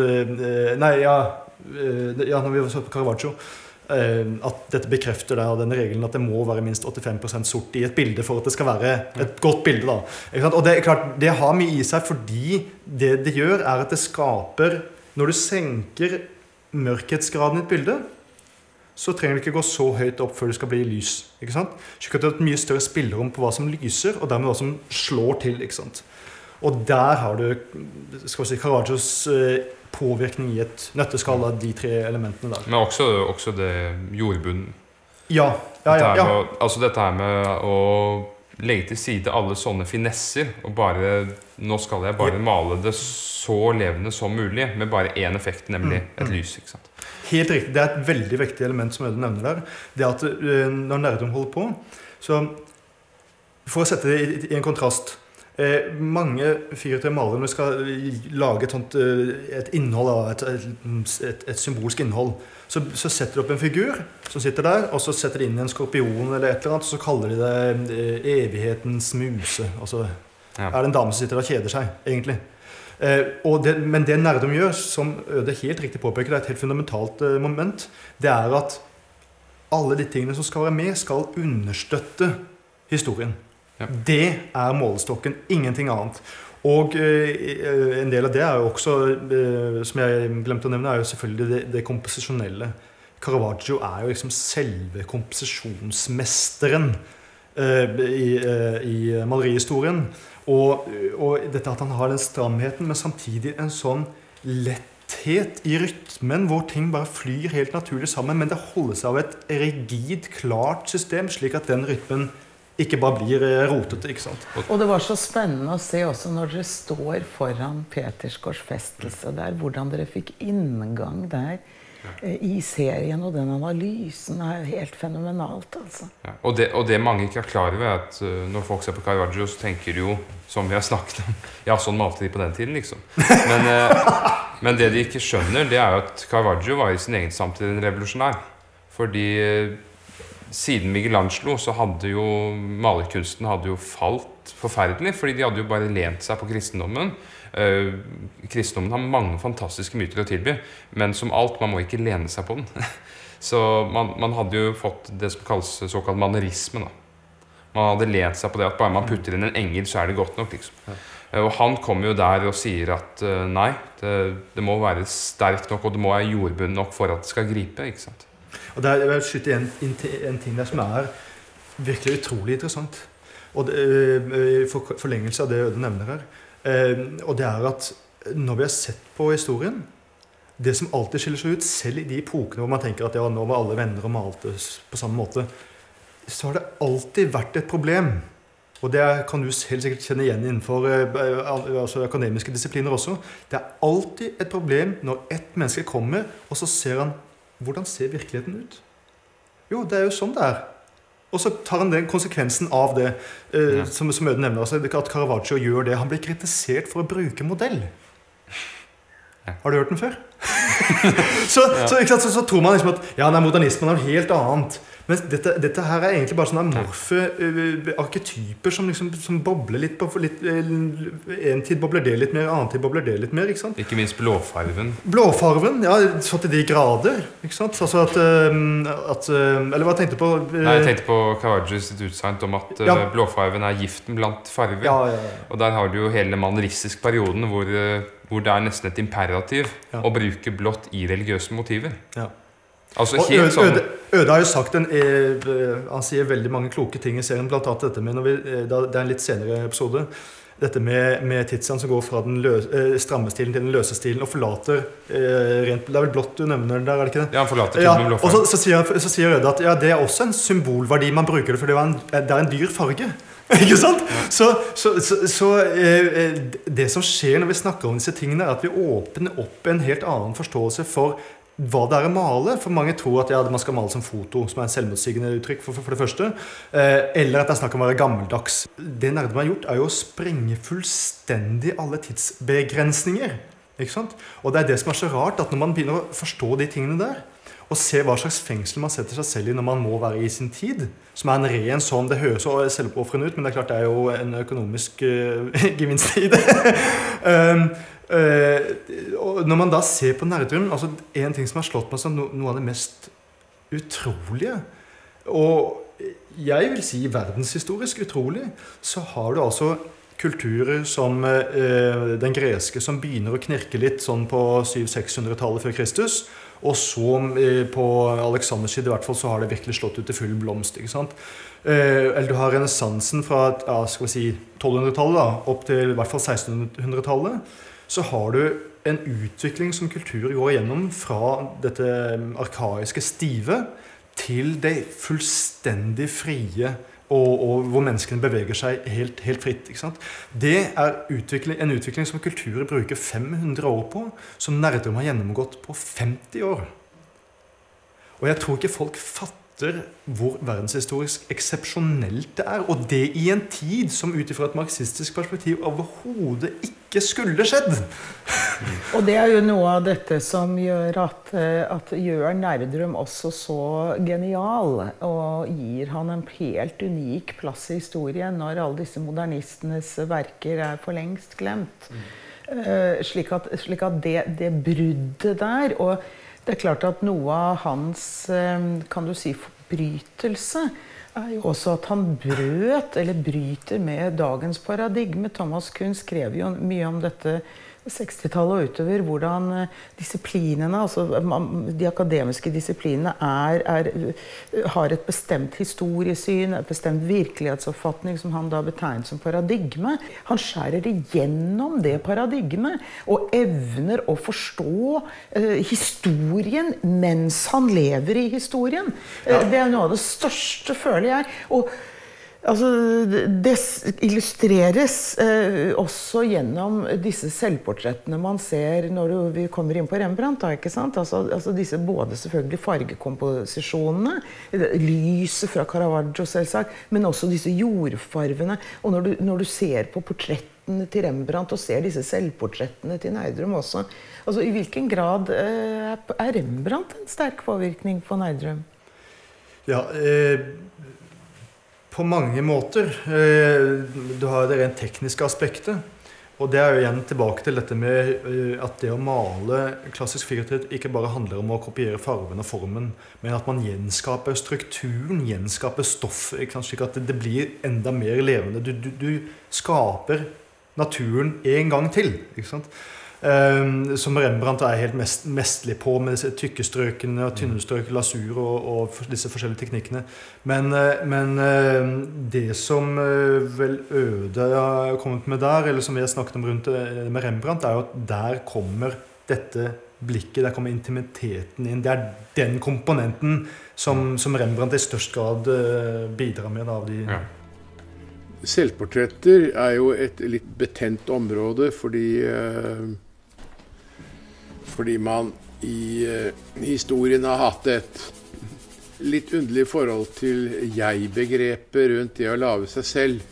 når vi så på Caravaggio, at dette bekrefter da, denne regelen at det må være minst 85% sort i et bilde for at det skal være et godt bilde. Da. Ikke sant? Og det klart, det har mye i seg, fordi det gjør at det skaper, når du senker mørkhetsgraden i et bilde, så trenger det ikke gå så høyt opp før det skal bli lys. Ikke sant? Slik at det er et mye større spillerom på hva som lyser, og dermed hva som slår til. Ikke sant? Og der har du, skal vi si, Caravaggios påvirkning i et nøtteskall av de tre elementene der. Men også det jordbunnen. Ja. Altså dette her med å legge til side alle sånne finesser, og nå skal jeg bare male det så levende som mulig, med bare én effekt, nemlig et lys, ikke sant? Helt riktig. Det et veldig viktig element som Øyden nevner der. Det at når Nerdrum holder på, så for å sette det i en kontrast, mange figurative malere, når de skal lage et innhold, et symbolsk innhold, så setter de opp en figur som sitter der, og så setter de inn en skorpion eller et eller annet, og så kaller de det evighetens muse. Altså, det en dame som sitter der og kjeder seg, egentlig. Men det Nerdrum gjør, som Øde helt riktig påpeker, det et helt fundamentalt moment, det at alle de tingene som skal være med, skal understøtte historien. Ja. Det målestokken, ingenting annet. Og en del av det jo også, som jeg glemte å nevne, jo selvfølgelig det komposisjonelle. Caravaggio jo liksom selve komposisjonsmesteren i malerihistorien. Og dette at han har den stramheten, men samtidig en sånn letthet i rytmen, hvor ting bare flyr helt naturlig sammen, men det holder seg av et rigid, klart system, slik at den rytmen ikke bare blir rotete, ikke sant? Og det var så spennende å se også når dere står foran Petersgårds festelse der, hvordan dere fikk inngang der i serien, og den analysen helt fenomenalt, altså. Ja, og det mange ikke klar over at når folk ser på Caravaggio, så tenker de jo, som vi har snakket om, ja, sånn malte de på den tiden, liksom. Men det de ikke skjønner, det jo at Caravaggio var i sin egen samtid en revolusjonær. Fordi siden Michelangelo så hadde jo malerkunsten falt forferdelig, fordi de hadde jo bare lent seg på kristendommen. Kristendommen har mange fantastiske myter å tilby, men som alt, man må ikke lene seg på den. Så man hadde jo fått det som kalles såkalt manerisme, da. Man hadde lent seg på det at bare man putter inn en engel, så det godt nok, liksom. Og han kommer jo der og sier at nei, det må være sterkt nok, og det må være jordbunnen nok for at det skal gripe, ikke sant? Og det jeg vil skyte en ting der som virkelig utrolig interessant. Og i forlengelse av det Øde nevner her. Og det at når vi har sett på historien, det som alltid skiller seg ut, selv i de epokene hvor man tenker at ja, nå var alle venner og malte på samme måte, så har det alltid vært et problem. Og det kan du helt sikkert kjenne igjen innenfor altså akademiske disipliner også. Det alltid et problem når et menneske kommer, og så ser han hvordan ser virkeligheten ut? Jo, det jo sånn det Og så tar han den konsekvensen av det, som Øde nevner, altså, at Caravaggio gjør det. Han blir kritisert for å bruke modell. Har du hørt den før? så tror man liksom at ja, modernismen noe helt annet. Men dette her egentlig bare sånne amorfe arketyper som bobler litt på en tid bobler det litt mer, annen tid bobler det litt mer, ikke sant? Ikke minst blåfarven. Blåfarven, ja, så til de grader, ikke sant? Altså eller hva tenkte du på? Nei, jeg tenkte på Caravaggios utsagn om at blåfarven giften blant farver. Ja. Og der har du jo hele manneristisk perioden hvor det nesten et imperativ å bruke blått i religiøse motiver. Ja. Altså, Øde har jo sagt han sier veldig mange kloke ting i serien, blant annet dette med, det en litt senere episode, dette med Tizian som går fra den stramme stilen til den løse stilen og forlater rent, det vel blått du nevner der, det ikke det? Ja, han forlater til den blåfargen. Og så sier Øde at ja, det også en symbolverdi, man bruker det for det en dyr farge. Ikke sant? Ja. Så det som skjer når vi snakker om disse tingene, at vi åpner opp en helt annen forståelse for hva det å male. For mange tror at man skal male som foto, som en selvmotsigende uttrykk for det første, eller at det snakker om å være gammeldags. Det Nerdrum har gjort jo å sprenge fullstendig alle tidsbegrensninger. Ikke sant? Og det det som så rart, at når man begynner å forstå de tingene der, og se hva slags fengsel man setter seg selv i når man må være i sin tid, som en ren sånn, det høres så selvoppofrende ut, men det klart det jo en økonomisk gevinst i det. Og når man da ser på Nerdrum, altså en ting som har slått meg som noe av det mest utrolige, og jeg vil si verdenshistorisk utrolig, så har du altså kulturer som den greske som begynner å knirke litt sånn på 700-600-tallet før Kristus, og så på Alexanders side i hvert fall så har det virkelig slått ut til full blomst, ikke sant? Eller du har renessansen fra skal vi si 1200-tallet da, opp til i hvert fall 1600-tallet, så har du en utvikling som kultur går gjennom fra dette arkaiske stive til det fullstendig frie og hvor menneskene beveger seg helt fritt, ikke sant? Det en utvikling som kulturer bruker 500 år på, som Nerdrum har gjennomgått på 50 år. Og jeg tror ikke folk fatter hvor verdenshistorisk eksepsjonelt det og det i en tid som utifra et marxistisk perspektiv overhodet ikke skulle skjedd. Og det jo noe av dette som gjør at gjør Nerdrum også så genial, og gir han en helt unik plass i historien når alle disse modernistenes verker for lengst glemt. Slik at det bruddet der, og det klart at noe av hans, kan du si, forbrytelse jo også at han bryter med dagens paradigme. Thomas Kuhn skrev jo mye om dette 60-tallet og utover, hvordan disiplinene, altså de akademiske disiplinene har et bestemt historiesyn, et bestemt virkelighetsoppfatning som han da betegnet som paradigme. Han skjærer igjennom det paradigmet og evner å forstå historien mens han lever i historien. Det noe av det største, føler jeg. Og altså, det illustreres også gjennom disse selvportrettene man ser når vi kommer inn på Rembrandt, da, ikke sant? Altså disse både selvfølgelig fargekomposisjonene, lyset fra Caravaggio selvsagt, men også disse jordfarvene. Og når du ser på portrettene til Rembrandt og ser disse selvportrettene til Nerdrum også, altså i hvilken grad Rembrandt en sterk påvirkning på Nerdrum? Ja, på mange måter. Du har det rent tekniske aspektet, og det jo igjen tilbake til dette med at det å male klassisk figurativt ikke bare handler om å kopiere farven og formen, men at man gjenskaper strukturen, gjenskaper stoffet, slik at det blir enda mer levende. Du skaper naturen en gang til, ikke sant? Som Rembrandt helt mestlig på med disse tykke strøkene og tynne strøk, lasur og disse forskjellige teknikkene. Men det som vel Øde har kommet med der, eller som vi har snakket om rundt med Rembrandt, jo at der kommer dette blikket, der kommer intimiteten inn. Det den komponenten som Rembrandt i størst grad bidrar med av de... Ja. Selvportretter jo et litt betent område, fordi man i historien har hatt et litt underlig forhold til jeg-begrepet rundt det å lage seg selv.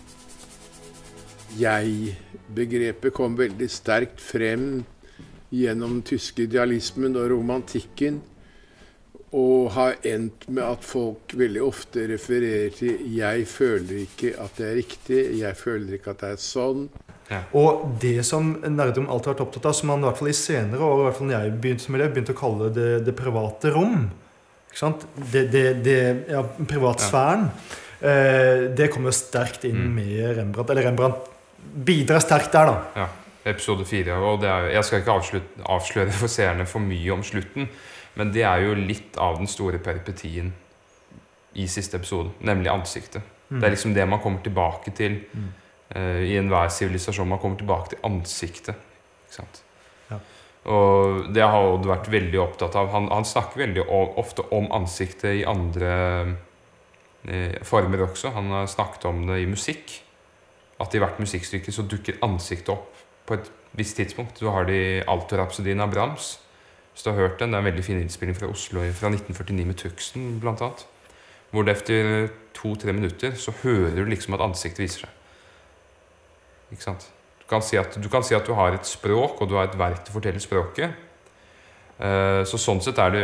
Jeg-begrepet kom veldig sterkt frem gjennom den tyske idealismen og romantikken, og har endt med at folk veldig ofte refererer til «jeg føler ikke at det riktig», «jeg føler ikke at det sånn». Ja. Og det som Nerdrum alltid har vært opptatt av, som han i hvert fall i senere år, i hvert fall når jeg begynte å kalle det private rom, ikke sant? Privatsfæren, det kommer jo sterkt inn med Rembrandt, eller Rembrandt bidrar sterkt der da. Ja, episode 4, og jeg skal ikke avsløre for seerne for mye om slutten, men det jo litt av den store peripetien i siste episode, nemlig ansiktet. Det liksom det man kommer tilbake til i enhver sivilisasjon. Man kommer tilbake til ansiktet, ikke sant? Ja. Og det har Odd vært veldig opptatt av. Han snakker veldig ofte om ansiktet i andre former også. Han har snakket om det i musikk. At i hvert musikkstykke så dukker ansiktet opp på et visst tidspunkt. Så har de Alto-rapsodien av Brahms. Hvis du har hørt den, det en veldig fin innspilling fra Oslo fra 1949 med Tuxen, blant annet. Hvor det efter 2-3 minutter så hører du liksom at ansiktet viser seg. Ikke sant? Du kan si at du har et språk, og du har et verk til å fortelle språket. Så sånn sett er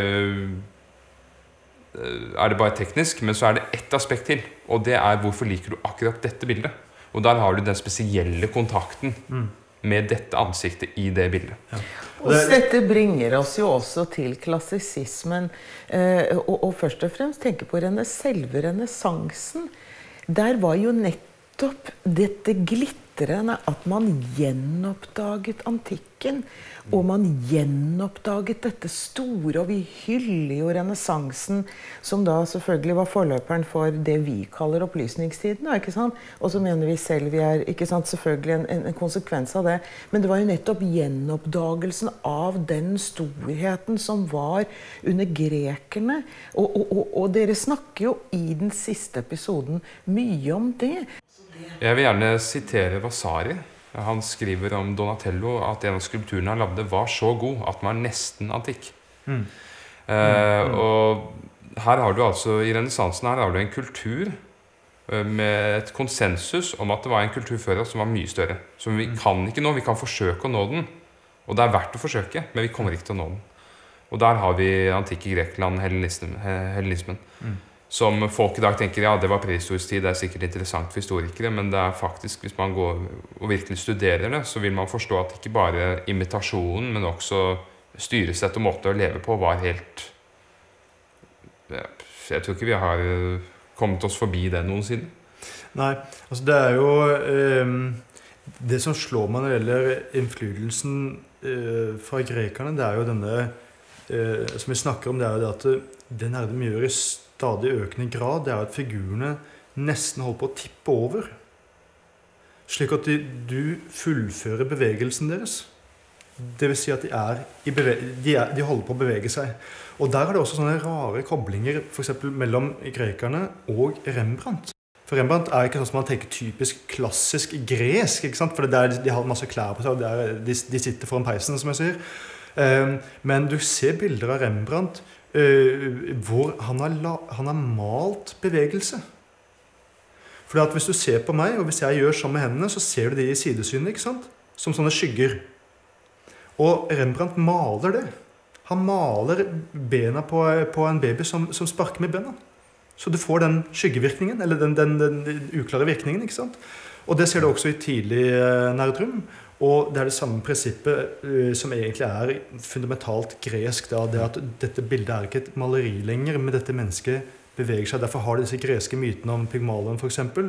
det bare teknisk, men så er det ett aspekt til, og det er hvorfor liker du akkurat dette bildet. Og der har du den spesielle kontakten med dette ansiktet i det bildet. Ja. Og dette bringer oss jo også til klassisismen, og først og fremst tenke på selve renessansen. Der var jo nettopp dette glitrende at man gjenoppdaget antikken, og man gjenoppdaget dette store, og vi hyller jo renessansen, som da selvfølgelig var forløperen for det vi kaller opplysningstiden, ikke sant? Og så mener vi selv vi ikke sant, selvfølgelig en konsekvens av det, men det var jo nettopp gjenoppdagelsen av den storheten som var under grekerne, og dere snakker jo i den siste episoden mye om det. Jeg vil gjerne sitere Vasari. Han skriver om Donatello at en av skulpturene han lagde var så god at den var nesten antikk. Og her har du altså, i renessansen her har du en kultur med et konsensus om at det var en kultur før oss som var mye større. Som vi kan ikke nå, vi kan forsøke å nå den. Og det er verdt å forsøke, men vi kommer ikke til å nå den. Og der har vi antikke Grekland, hellenismen. Som folk i dag tenker, ja, det var prehistorisk tid, det er sikkert interessant for historikere, men det er faktisk, hvis man går og virkelig studerer det, så vil man forstå at ikke bare imitasjonen, men også styresett og måte å leve på var helt... Jeg tror ikke vi har kommet oss forbi det noensinne. Nei, altså det er jo... det som slår meg når det gjelder innflytelsen fra grekerne, det er jo denne... som vi snakker om, det er jo det at det nerdom gjør i stadig økende grad, det er at figurene nesten holder på å tippe over. Slik at du fullfører bevegelsen deres. Det vil si at de holder på å bevege seg. Og der er det også sånne rare koblinger, for eksempel mellom grekerne og Rembrandt. For Rembrandt er ikke sånn som man tenker typisk klassisk gresk, ikke sant? For de har masse klær på seg, og de sitter foran peisen, som jeg sier. Men du ser bilder av Rembrandt hvor han har malt bevegelse. For at hvis du ser på meg, og hvis jeg gjør sånn med hendene, så ser du det i sidesynet, ikke sant? Som sånne skygger. Og Rembrandt maler det. Han maler bena på en baby som sparker med bena. Så du får den skyggevirkningen, eller den uklare virkningen, ikke sant? Og det ser du også i tidlig nerdrum. Og det er det samme prinsippet som egentlig er fundamentalt gresk. Det at dette bildet er ikke et maleri lenger, men dette mennesket beveger seg. Derfor har det disse greske mytene om Pygmalion for eksempel,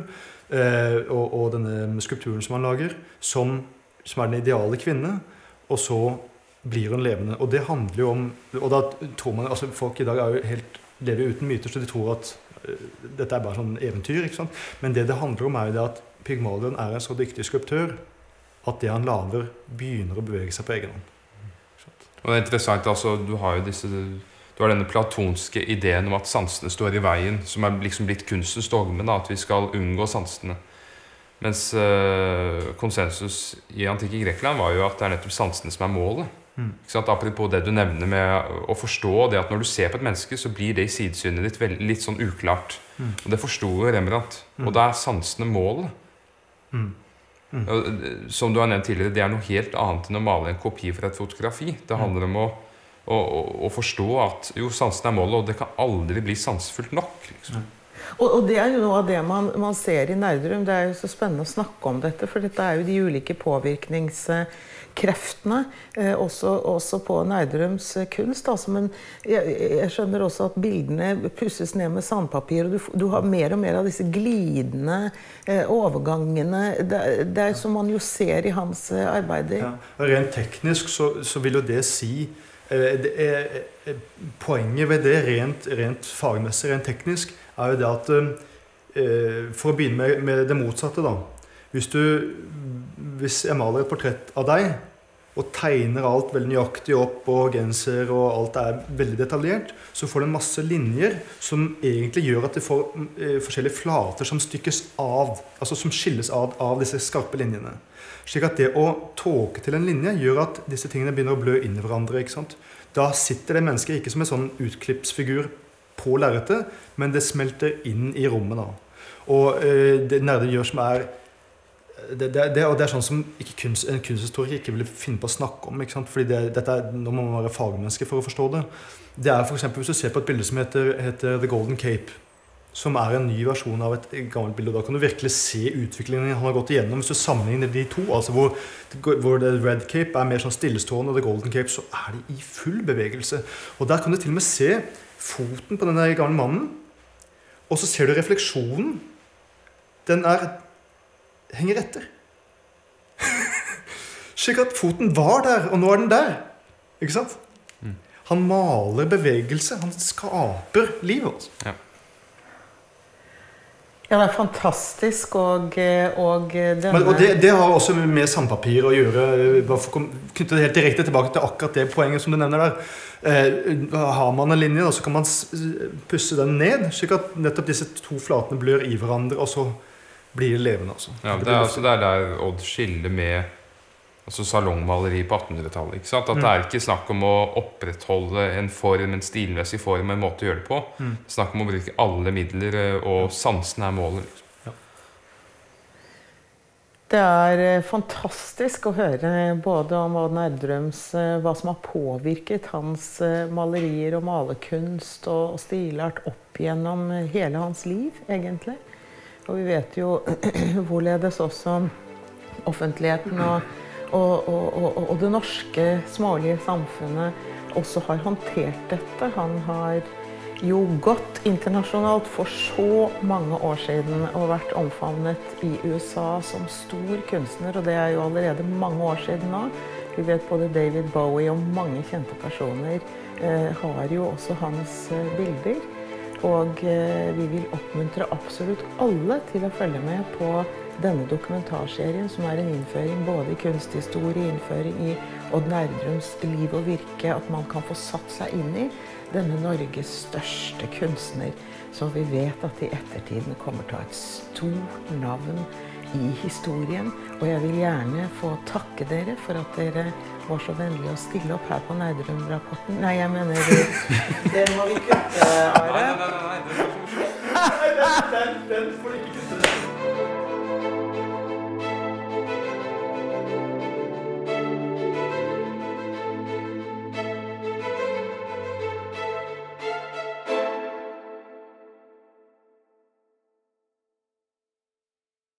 og denne skulpturen som han lager, som er den ideale kvinne, og så blir hun levende. Og det handler jo om, og da tror man, altså folk i dag er jo lever uten myter, så de tror at dette er bare sånn eventyr, ikke sant? Men det handler om er jo det at Pygmalion er en så dyktig skulptør, at det han lager begynner å bevege seg på egen hånd. Og det er interessant, altså, du har denne platonske ideen om at sansene står i veien, som er liksom blitt kunstens dogme, da, at vi skal unngå sansene. Mens konsensus i antikke Grekland var jo at det er nettopp sansene som er målet. Ikke sant? Apropos det du nevner med å forstå det at når du ser på et menneske, så blir det i sidesynet ditt litt sånn uklart. Og det forstod jo Rembrandt. Og da er sansene målet. Som du har nevnt tidligere, det er noe helt annet enn å male en kopi fra et fotografi. Det handler om å forstå at jo, sansen er målet, og det kan aldri bli sansfullt nok. Liksom. Og det er jo noe av det man ser i nerdrum. Det er jo så spennende å snakke om dette, for dette er jo de ulike påvirkningskreftene, også på nerdrums kunst. Altså, men jeg skjønner også at bildene pusses ned med sandpapir, og du har mer og mer av disse glidende overgangene. Det er som man jo ser i hans arbeider. Ja, rent teknisk så vil jo det si poenget ved det rent fagmessig, rent teknisk, er jo det at for å begynne med det motsatte da. Hvis jeg maler et portrett av deg og tegner alt veldig nøyaktig opp og genser og alt er veldig detaljert, så får du en masse linjer som egentlig gjør at du får forskjellige flater som stykkes av, altså som skilles av disse skarpe linjene. Slik at det å tåke til en linje gjør at disse tingene begynner å blø inn i hverandre, ikke sant? Da sitter det mennesket ikke som en sånn utklippsfigur på lerretet, men det smelter inn i rommet da. Og det nerden gjør som er Og det sånn som en kunsthistoriker ikke ville finne på å snakke om, ikke sant? Fordi nå må man være fagmenneske for å forstå det. Det for eksempel hvis du ser på et bilde som heter The Golden Cape, som en ny versjon av et gammelt bilde, og da kan du virkelig se utviklingen han har gått igjennom. Hvis du sammenligner de to, altså hvor The Red Cape mer sånn stillestående, og The Golden Cape, så de i full bevegelse. Og der kan du til og med se foten på den der gamle mannen, og så ser du refleksjonen. Den henger etter. Slik at foten var der, og nå den der. Ikke sant? Han maler bevegelse, han skaper livet. Altså. Ja. Ja, det fantastisk, og denne... Og det har også med sandpapir å gjøre, bare for å knytte det helt direkte tilbake til akkurat det poenget som du nevner der. Har man en linje, så kan man pusse den ned, slik at nettopp disse to flatene blør i hverandre, og så blir det levende. Altså. Ja, det altså der Odd skiller med salongmaleri på 1800-tallet. Ikke sant? At det ikke snakk om å opprettholde en form, en stilmessig form, en måte å gjøre det på. Det snakk om å bruke alle midler, og sansen målet. Liksom. Det fantastisk å høre både om Odd Nerdrums, hva som har påvirket hans malerier og malerkunst og stilart opp gjennom hele hans liv, egentlig. Og vi vet jo hvorledes også offentligheten og det norske smålige samfunnet også har håndtert dette. Han har jo gått internasjonalt for så mange år siden og vært omfavnet i USA som stor kunstner, og det jo allerede mange år siden nå. Vi vet både David Bowie og mange kjente personer har jo også hans bilder. Og vi vil oppmuntre absolutt alle til å følge med på denne dokumentarserien, som en innføring både i kunsthistorie, innføring i Odd Nerdrums liv og virke, at man kan få satt seg inn i denne Norges største kunstner, som vi vet at i ettertiden kommer til å ha et stort navn i historien. Og jeg vil gjerne få takke dere for at dere var så vennlig å stille opp her på Nerdrum-rapporten. Nei, jeg mener det må vi kutte, Are. Nei, den får du ikke kutte.